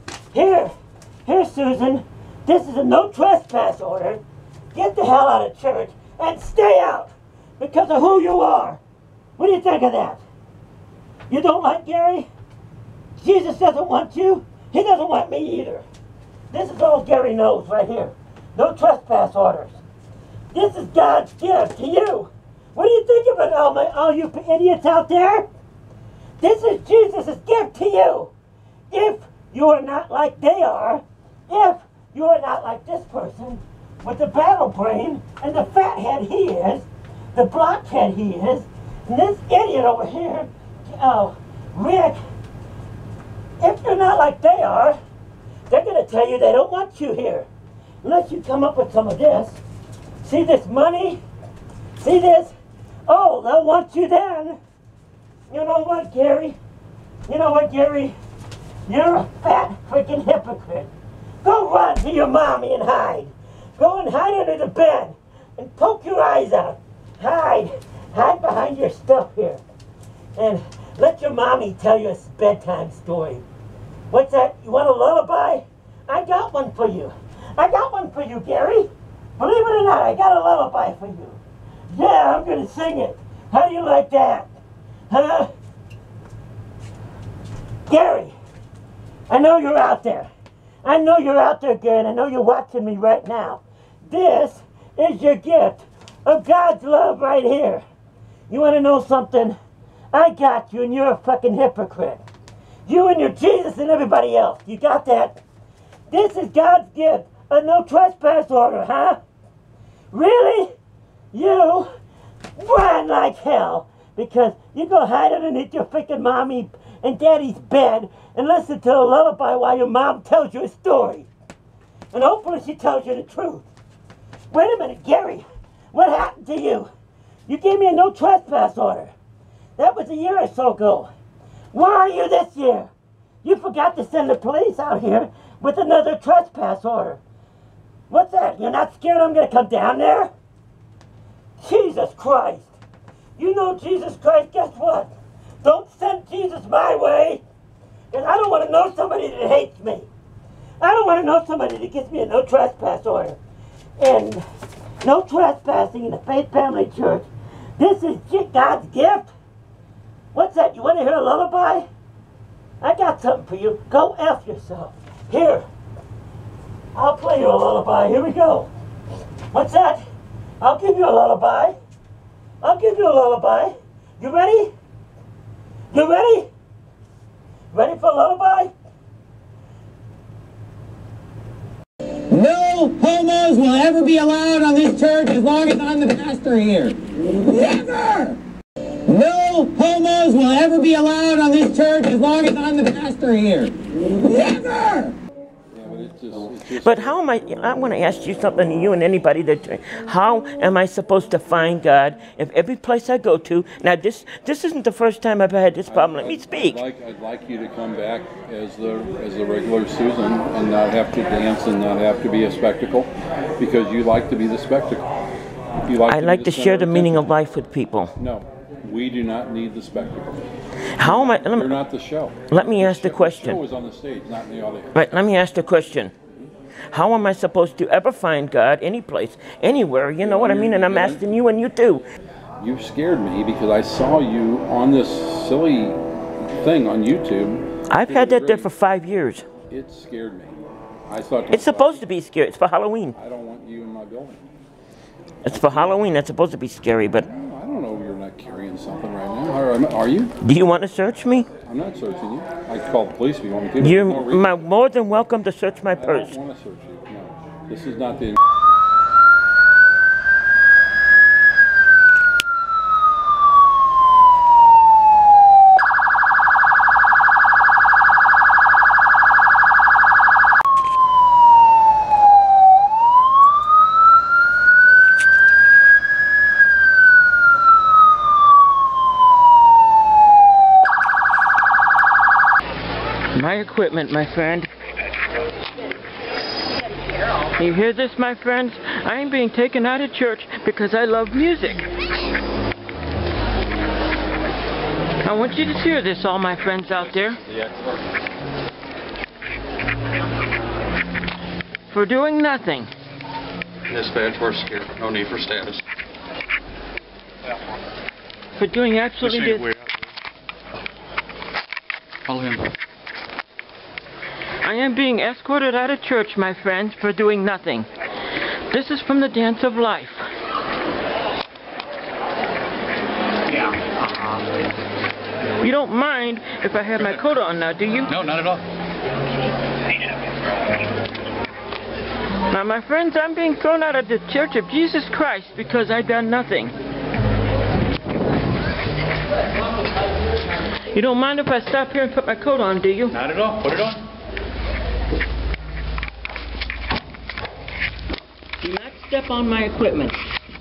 Here, Susan. This is a no trespass order. Get the hell out of church and stay out because of who you are. What do you think of that? You don't like Gary? Jesus doesn't want you. He doesn't want me either. This is all Gary knows right here. No trespass orders. This is God's gift to you. What do you think of it, all you idiots out there? This is Jesus' gift to you. If you are not like they are, if you are not like this person with the battle brain and the fat head he is, the blockhead he is, and this idiot over here, Rick, if you're not like they are, they're going to tell you they don't want you here. Unless you come up with some of this. See this money? See this? Oh, they'll want you then. You know what, Gary? You know what, Gary? You're a fat freaking hypocrite. Go run to your mommy and hide. Go and hide under the bed and poke your eyes out. Hide. Hide behind your stuff here. And let your mommy tell you a bedtime story. What's that? You want a lullaby? I got one for you. I got one for you, Gary. Believe it or not, I got a lullaby for you. Yeah, I'm going to sing it. How do you like that? Huh? Gary, I know you're out there. I know you're out there, Gary, and I know you're watching me right now. This is your gift of God's love right here. You want to know something? I got you, and you're a fucking hypocrite. You and your Jesus and everybody else. You got that? This is God's gift. A no trespass order, huh? Really? You run like hell because you go hide underneath your freaking mommy and daddy's bed and listen to a lullaby while your mom tells you a story. And hopefully she tells you the truth. Wait a minute, Gary. What happened to you? You gave me a no trespass order. That was a year or so ago. Where are you this year? You forgot to send the police out here with another trespass order. What's that? You're not scared I'm going to come down there? Jesus Christ. You know Jesus Christ, guess what? Don't send Jesus my way. And I don't want to know somebody that hates me. I don't want to know somebody that gives me a no trespass order. And no trespassing in the Faith Family Church. This is God's gift. What's that? You want to hear a lullaby? I got something for you. Go F yourself. Here. I'll play you a lullaby. Here we go. What's that? I'll give you a lullaby. I'll give you a lullaby. You ready? You ready? Ready for a lullaby? No homos will ever be allowed on this church as long as I'm the pastor here. Never! No homos will ever be allowed on this church as long as I'm the pastor here. Never! Yeah, but just But how am I want to ask you something, you and anybody that, how am I supposed to find God if every place I go to, now this isn't the first time I've had this problem, let me speak. I'd like you to come back as the regular Susan and not have to dance and not have to be a spectacle, because you like to be the spectacle. I like to share the meaning of life with people. No, we do not need the spectacle. How am I? You're not the show. Let me ask the question. The show is on the stage, not in the audience. Right, let me ask the question. How am I supposed to ever find God any place, anywhere, you know what I mean? And I'm asking you and you too. You scared me because I saw you on this silly thing on YouTube. I've had that there for 5 years. It scared me. I thought it's supposed to be scary. It's for Halloween. I don't want you in my building. It's for Halloween. That's supposed to be scary, but... I don't know if you're not carrying something right now. Are you? Do you want to search me? I'm not searching you. I can call the police if you want me to. You're more than welcome to search my purse. I don't want to search you. No. This is not the... My equipment, my friend. You hear this, my friends? I am being taken out of church because I love music. I want you to hear this, all my friends out there. For doing nothing. This badge we're scared. No need for status. For doing absolutely nothing. Follow him. I am being escorted out of church, my friends, for doing nothing. This is from the Dance of Life. You don't mind if I have my coat on now, do you? No, not at all. Now, my friends, I'm being thrown out of the Church of Jesus Christ because I've done nothing. You don't mind if I stop here and put my coat on, do you? Not at all. Put it on. Do not step on my equipment.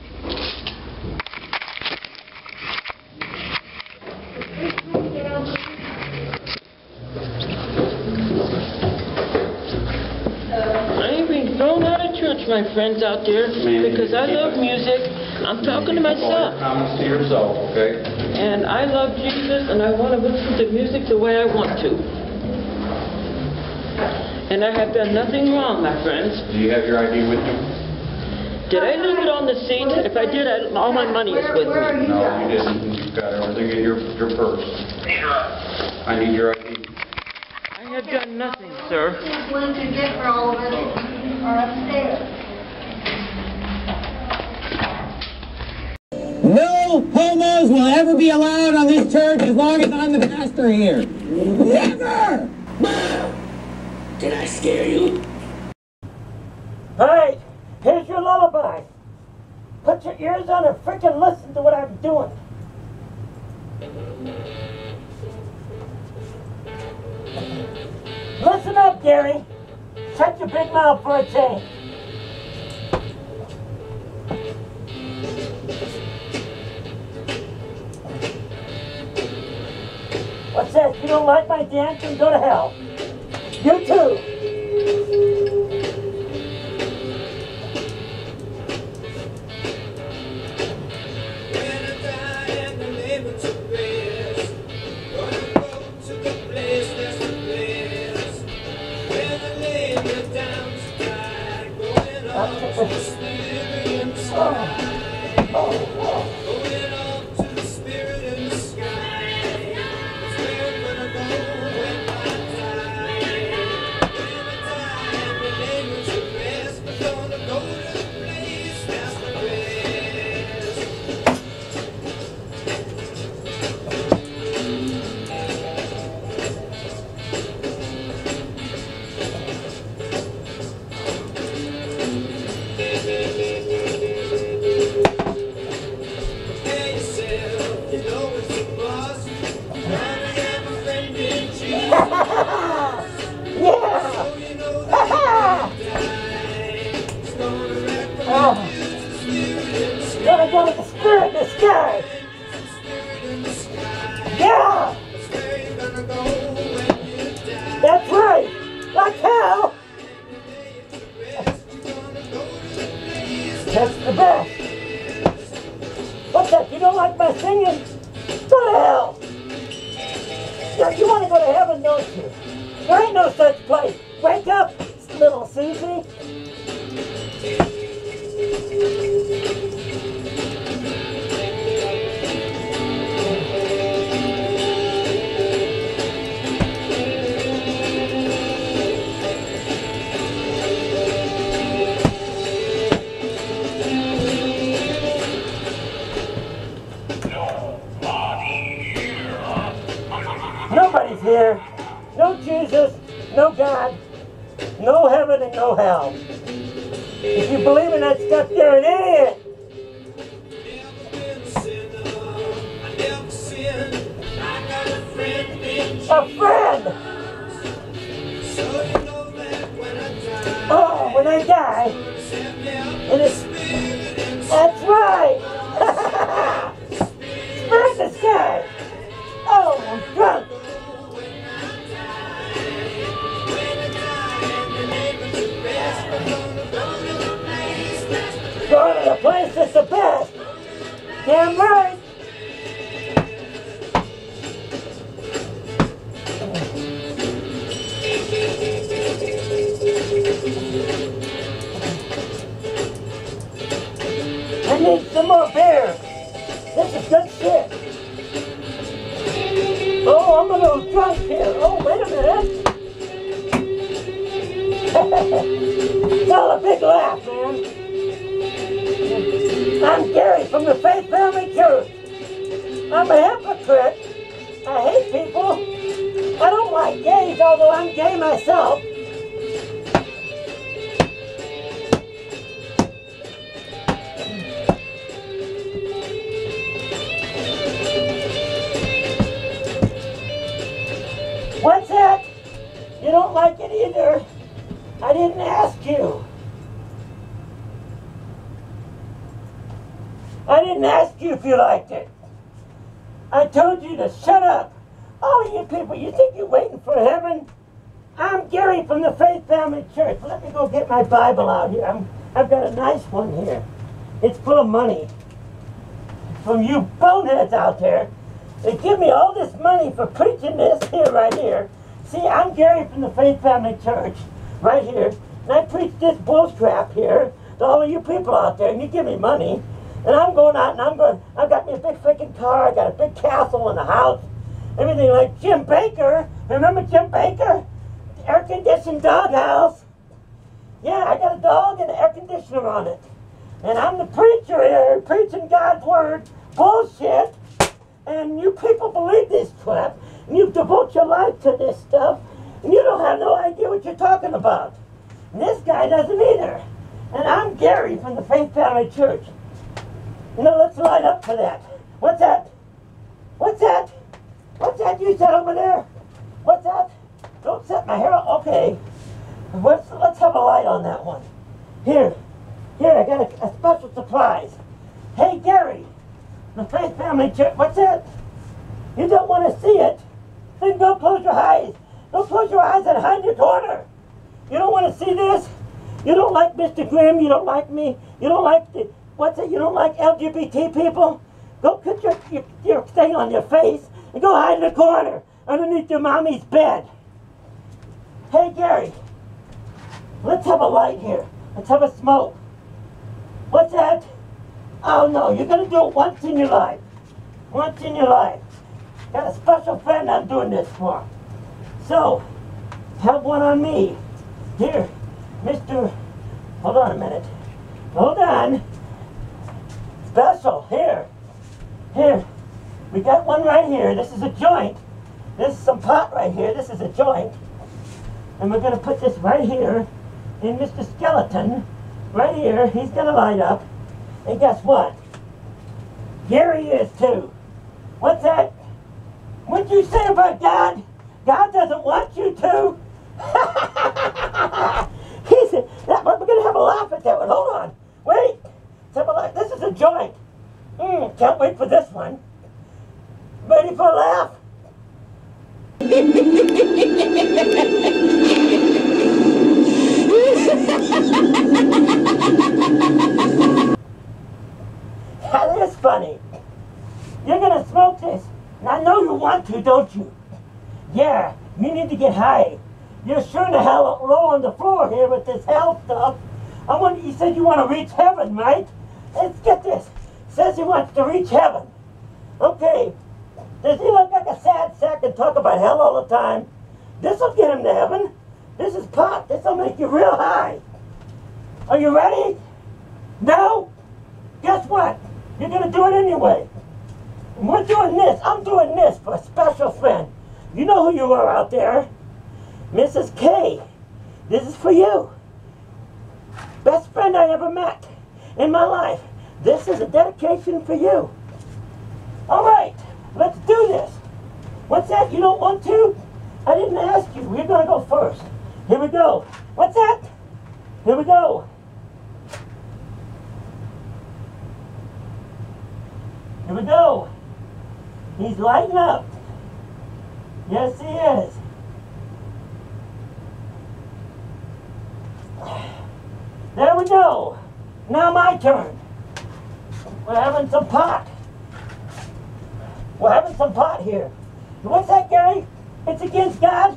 I ain't being thrown out of church, my friends out there, because I love music. I'm talking to myself. Comments to yourself, okay? And I love Jesus, and I want to listen to music the way I want to. And I have done nothing wrong, my friends. Do you have your ID with you? Did I leave it on the seat? If I did, all my money is with me. No, you didn't. You've got everything in your purse. I need your ID. I have done nothing, sir. What did you get for all of us are upstairs? No homos will ever be allowed on this church as long as I'm the pastor here. Never! Did I scare you? Hey, here's your lullaby. Put your ears on and freaking listen to what I'm doing. Listen up, Gary. Shut your big mouth for a change. What's that? You don't like my dance? Then go to hell. You too. like a spirit in the sky. Yeah! That's right! Like hell! That's the best. What's that? You don't like my singing? Go to hell! Yeah, you want to go to heaven, don't you? There ain't no such place. Wake up, little Susie. Nobody's here. No Jesus, no God, no heaven and no hell. If you believe in that stuff, you're an idiot. A friend! Oh, when I die, and it's... That's right! Spirit in the sky! Oh, I'm drunk! Going to the place that's the best! Damn right! I need some more beer! This is good shit! Oh, I'm a little drunk here! Oh, wait a minute! It's all a big laugh, man! I'm Gary from the Faith Family Church. I'm a hypocrite. I hate people. I don't like gays, although I'm gay myself. What's that? You don't like it either. I didn't ask you. I didn't ask you if you liked it. I told you to shut up. All of you people, you think you're waiting for heaven? I'm Gary from the Faith Family Church. Let me go get my Bible out here. I've got a nice one here. It's full of money. From you boneheads out there. They give me all this money for preaching this here, right here. See, I'm Gary from the Faith Family Church, right here. And I preach this bullcrap here to all of you people out there, and you give me money. And I'm going out and I've got me a big freaking car, I got a big castle in the house, everything like Jim Baker. Remember Jim Baker? The air-conditioned doghouse. Yeah, I got a dog and an air conditioner on it. And I'm the preacher here, preaching God's word, bullshit. And you people believe this crap, and you devote your life to this stuff, and you don't have no idea what you're talking about. And this guy doesn't either. And I'm Gary from the Faith Family Church. You know, let's light up for that. What's that? What's that? What's that you said over there? What's that? Don't set my hair up. Okay. Let's have a light on that one. Here, I got a special surprise. Hey, Gary, the Faith Family Church. What's that? You don't want to see it? Then go close your eyes. Go close your eyes and hide in your corner. You don't want to see this? You don't like Mr. Grimm? You don't like me? You don't like the... What's it? You don't like LGBT people? Go put your thing on your face and go hide in the corner underneath your mommy's bed. Hey, Gary, let's have a light here. Let's have a smoke. What's that? Oh, no, you're going to do it once in your life. Once in your life. Got a special friend I'm doing this for. So, have one on me. Here, Mr. Hold on a minute. Hold on. Special, here. Here. We got one right here. This is a joint. This is some pot right here. This is a joint. And we're going to put this right here in Mr. Skeleton. Right here. He's going to light up. And guess what? Gary is too. What's that? What'd you say about God? God doesn't want you to? He said, we're going to have a laugh at that one. Hold on. Wait. This is a joint. can't wait for this one. Ready for a laugh? That is funny. You're gonna smoke this. And I know you want to, don't you? Yeah, you need to get high. You're sure in the hell low on the floor here with this hell stuff. You said you want to reach heaven, right? Let's get this. Says he wants to reach heaven. Okay. Does he look like a sad sack and talk about hell all the time? This'll get him to heaven. This is pot. This'll make you real high. Are you ready? No? Guess what? You're going to do it anyway. And we're doing this. I'm doing this for a special friend. You know who you are out there. Mrs. K. This is for you. Best friend I ever met in my life. This is a dedication for you. All right. Let's do this. What's that? You don't want to? I didn't ask you. We're going to go first. Here we go. What's that? Here we go. Here we go. He's lighting up. Yes, he is. There we go. Now my turn. We're having some pot. We're having some pot here. What's that, Gary? It's against God?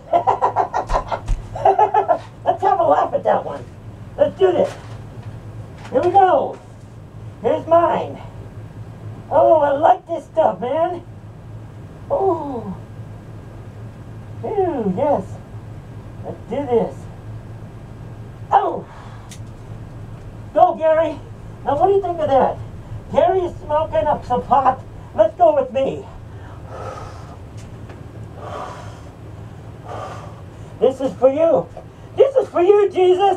Let's have a laugh at that one. Let's do this. Here we go. Here's mine. Oh, I like this stuff, man. Oh. Ew, yes. Let's do this. Oh. Go, Gary. Now, what do you think of that? Gary is smoking up some pot. Let's go with me. This is for you. This is for you, Jesus.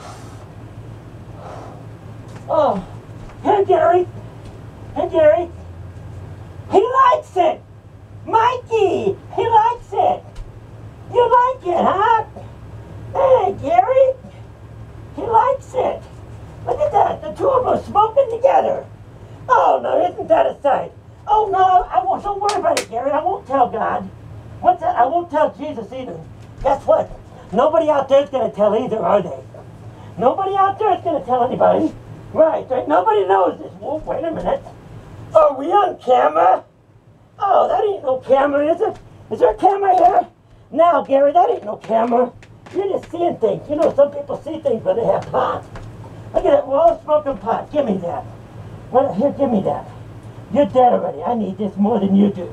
Oh. Hey, Gary. Hey, Gary. He likes it. Mikey, he likes it. You like it, huh? Hey, Gary. He likes it. Look at that. The two of us smoking together. Oh, no, isn't that a sight? Oh, no, I won't. Don't worry about it, Gary. I won't tell God. What's that? I won't tell Jesus either. Guess what? Nobody out there is going to tell either, are they? Nobody out there is going to tell anybody. Right. Nobody knows this. Whoa, wait a minute. Are we on camera? Oh, that ain't no camera, is it? Is there a camera here? Now, Gary, that ain't no camera. You're just seeing things. You know, some people see things when they have pot. Look at it. We're all smoking pot. Give me that. Well, here, give me that. You're dead already. I need this more than you do.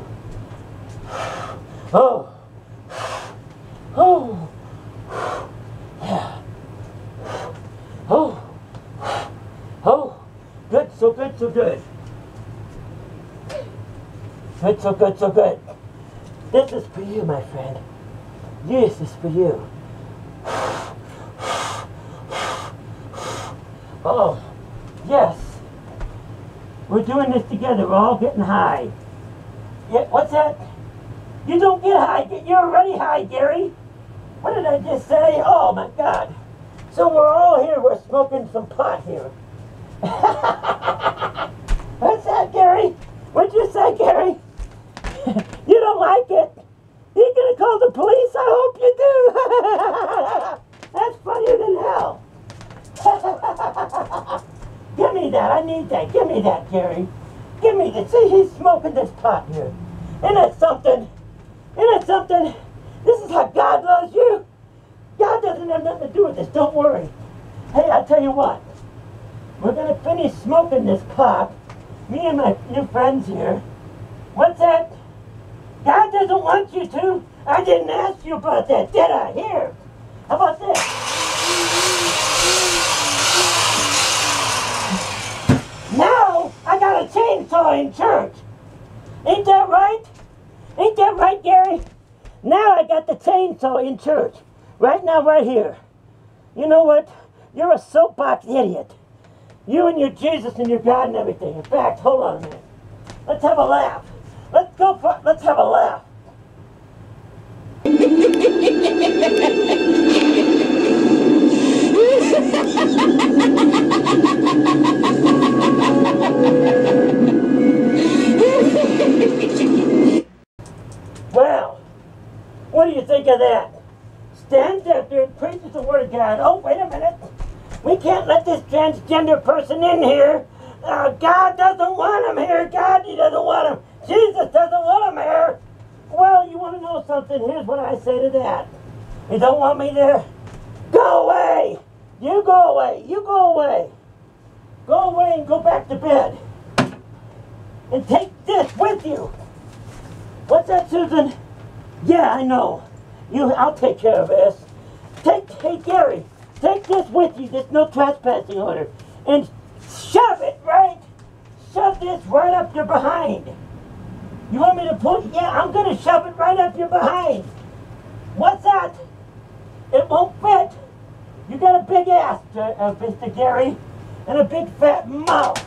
Oh. Oh. Yeah. Oh. Oh. Good, so good, so good. Good, so good, so good. This is for you, my friend. This is for you. Oh, yes. We're doing this together. We're all getting high. Yeah, what's that? You don't get high. You're already high, Gary. What did I just say? Oh, my God. So we're all here. We're smoking some pot here. What's that, Gary? What'd you say, Gary? You don't like it? You're going to call the police? I hope you do. That's funnier than hell. Give me that. I need that. Give me that, Gary. Give me that. See, he's smoking this pot here. Isn't that something? Isn't that something? This is how God loves you. God doesn't have nothing to do with this. Don't worry. Hey, I'll tell you what. We're going to finish smoking this pot. Me and my new friends here. What's that? God doesn't want you to. I didn't ask you about that, did I? Here. How about this? Now, I got a chainsaw in church. Ain't that right? Ain't that right, Gary? Now I got the chainsaw in church. Right now, right here. You know what? You're a soapbox idiot. You and your Jesus and your God and everything. In fact, hold on a minute. Let's have a laugh. Let's have a laugh. can't let this transgender person in here. God doesn't want him here. God, he doesn't want him. Jesus doesn't want him here. Well, you want to know something? Here's what I say to that. You don't want me there? Go away. You go away. You go away. Go away and go back to bed. And take this with you. What's that, Susan? Yeah, I know. I'll take care of this. Hey, Gary, take this with you, this no trespassing order, and shove this right up your behind. You want me to pull? Yeah, I'm going to shove it right up your behind. What's that? It won't fit. You got a big ass, Mr. Gary, and a big fat mouth.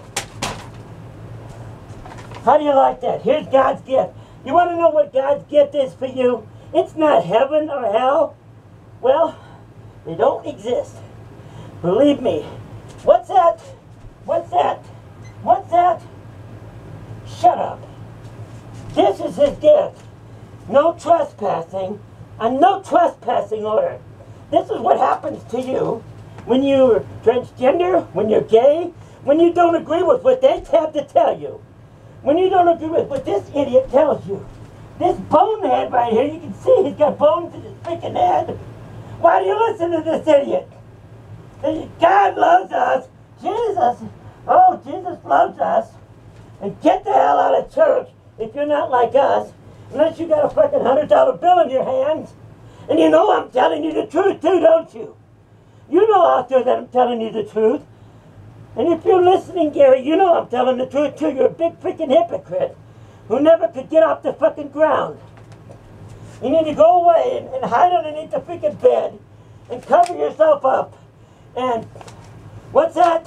How do you like that? Here's God's gift. You want to know what God's gift is for you? It's not heaven or hell. Well, they don't exist. Believe me. What's that? What's that? What's that? Shut up. This is his gift. No trespassing. A no trespassing order. This is what happens to you when you're transgender, when you're gay, when you don't agree with what they have to tell you. When you don't agree with what this idiot tells you. This bonehead right here, you can see he's got bones in his freaking head. Why do you listen to this idiot? God loves us. Jesus loves us. And get the hell out of church if you're not like us. Unless you got a fucking $100 bill in your hands. And you know I'm telling you the truth too, don't you? You know out there that I'm telling you the truth. And if you're listening, Gary, you know I'm telling the truth too. You're a big freaking hypocrite who never could get off the fucking ground. You need to go away and hide underneath the freaking bed and cover yourself up. And what's that?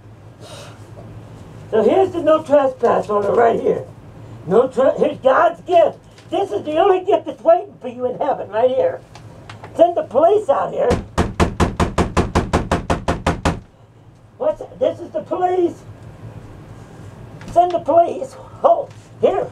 So here's the no trespass order right here. Here's God's gift. This is the only gift that's waiting for you in heaven right here. Send the police out here. This is the police. Send the police. Oh, here.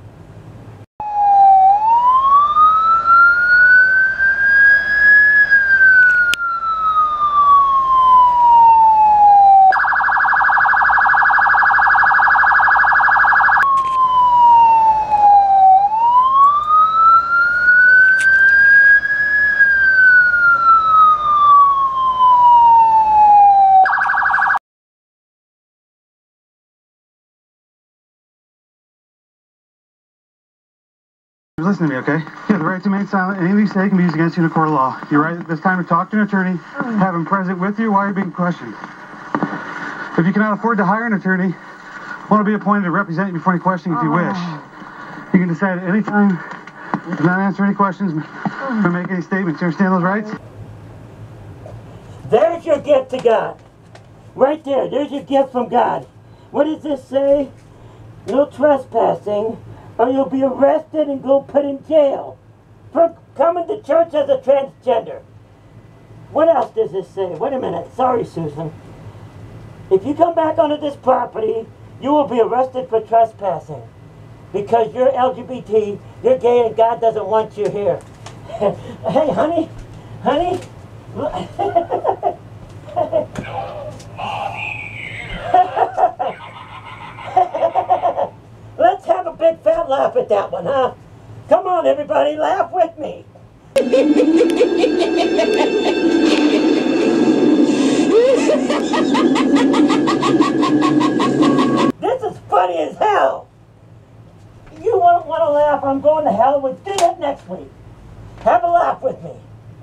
Listen to me, okay? You have the right to remain silent. Anything you say can be used against you in a court of law. You're right at this time to talk to an attorney, have him present with you while you're being questioned. If you cannot afford to hire an attorney, one will be appointed to represent you before any questioning if you wish. You can decide at any time to not answer any questions or make any statements. You understand those rights? There's your gift to God. Right there. There's your gift from God. What does this say? No trespassing, or you'll be arrested and go put in jail for coming to church as a transgender. What else does this say? Wait a minute. Sorry, Susan. If you come back onto this property, you will be arrested for trespassing because you're LGBT, you're gay, and God doesn't want you here. Hey, honey. Honey. Let's have a big fat laugh at that one, huh? Come on, everybody, laugh with me. This is funny as hell. You won't want to laugh. I'm going to hell. We'll do that next week. Have a laugh with me.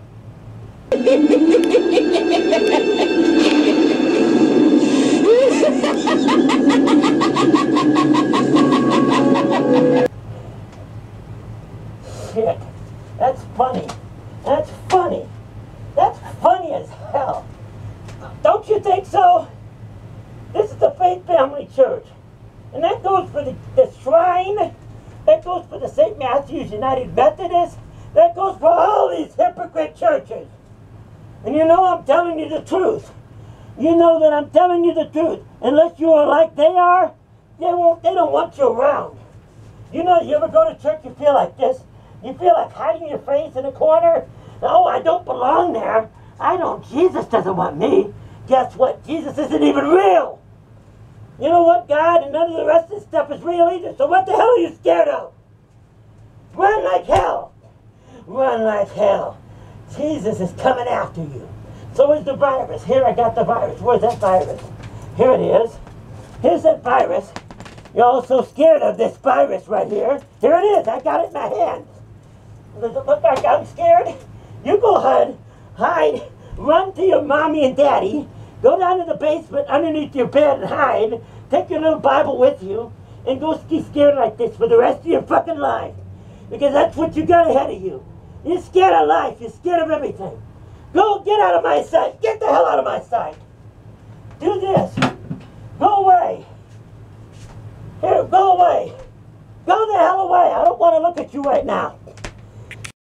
Shit. That's funny. That's funny. That's funny as hell. Don't you think so? This is the Faith Family Church. And that goes for the Shrine. That goes for the St. Matthew's United Methodist. That goes for all these hypocrite churches. And you know I'm telling you the truth. You know that I'm telling you the truth. Unless you are like they are, they don't want you around. You know, you ever go to church, you feel like this? You feel like hiding your face in a corner? Oh, I don't belong there. Jesus doesn't want me. guess what? Jesus isn't even real. You know what, God? And none of the rest of this stuff is real either. So what the hell are you scared of? Run like hell. Run like hell. Jesus is coming after you. So is the virus. Here I got the virus. Where's that virus? Here it is. Here's that virus. You're all so scared of this virus right here. Here it is. I got it in my hand. Does it look like I'm scared? You go hide, run to your mommy and daddy, go down to the basement underneath your bed and hide, take your little Bible with you, and go be scared like this for the rest of your fucking life. Because that's what you got ahead of you. You're scared of life. You're scared of everything. Go, get out of my sight. Get the hell out of my sight. Do this. Go away. Here, go away. Go the hell away. I don't want to look at you right now.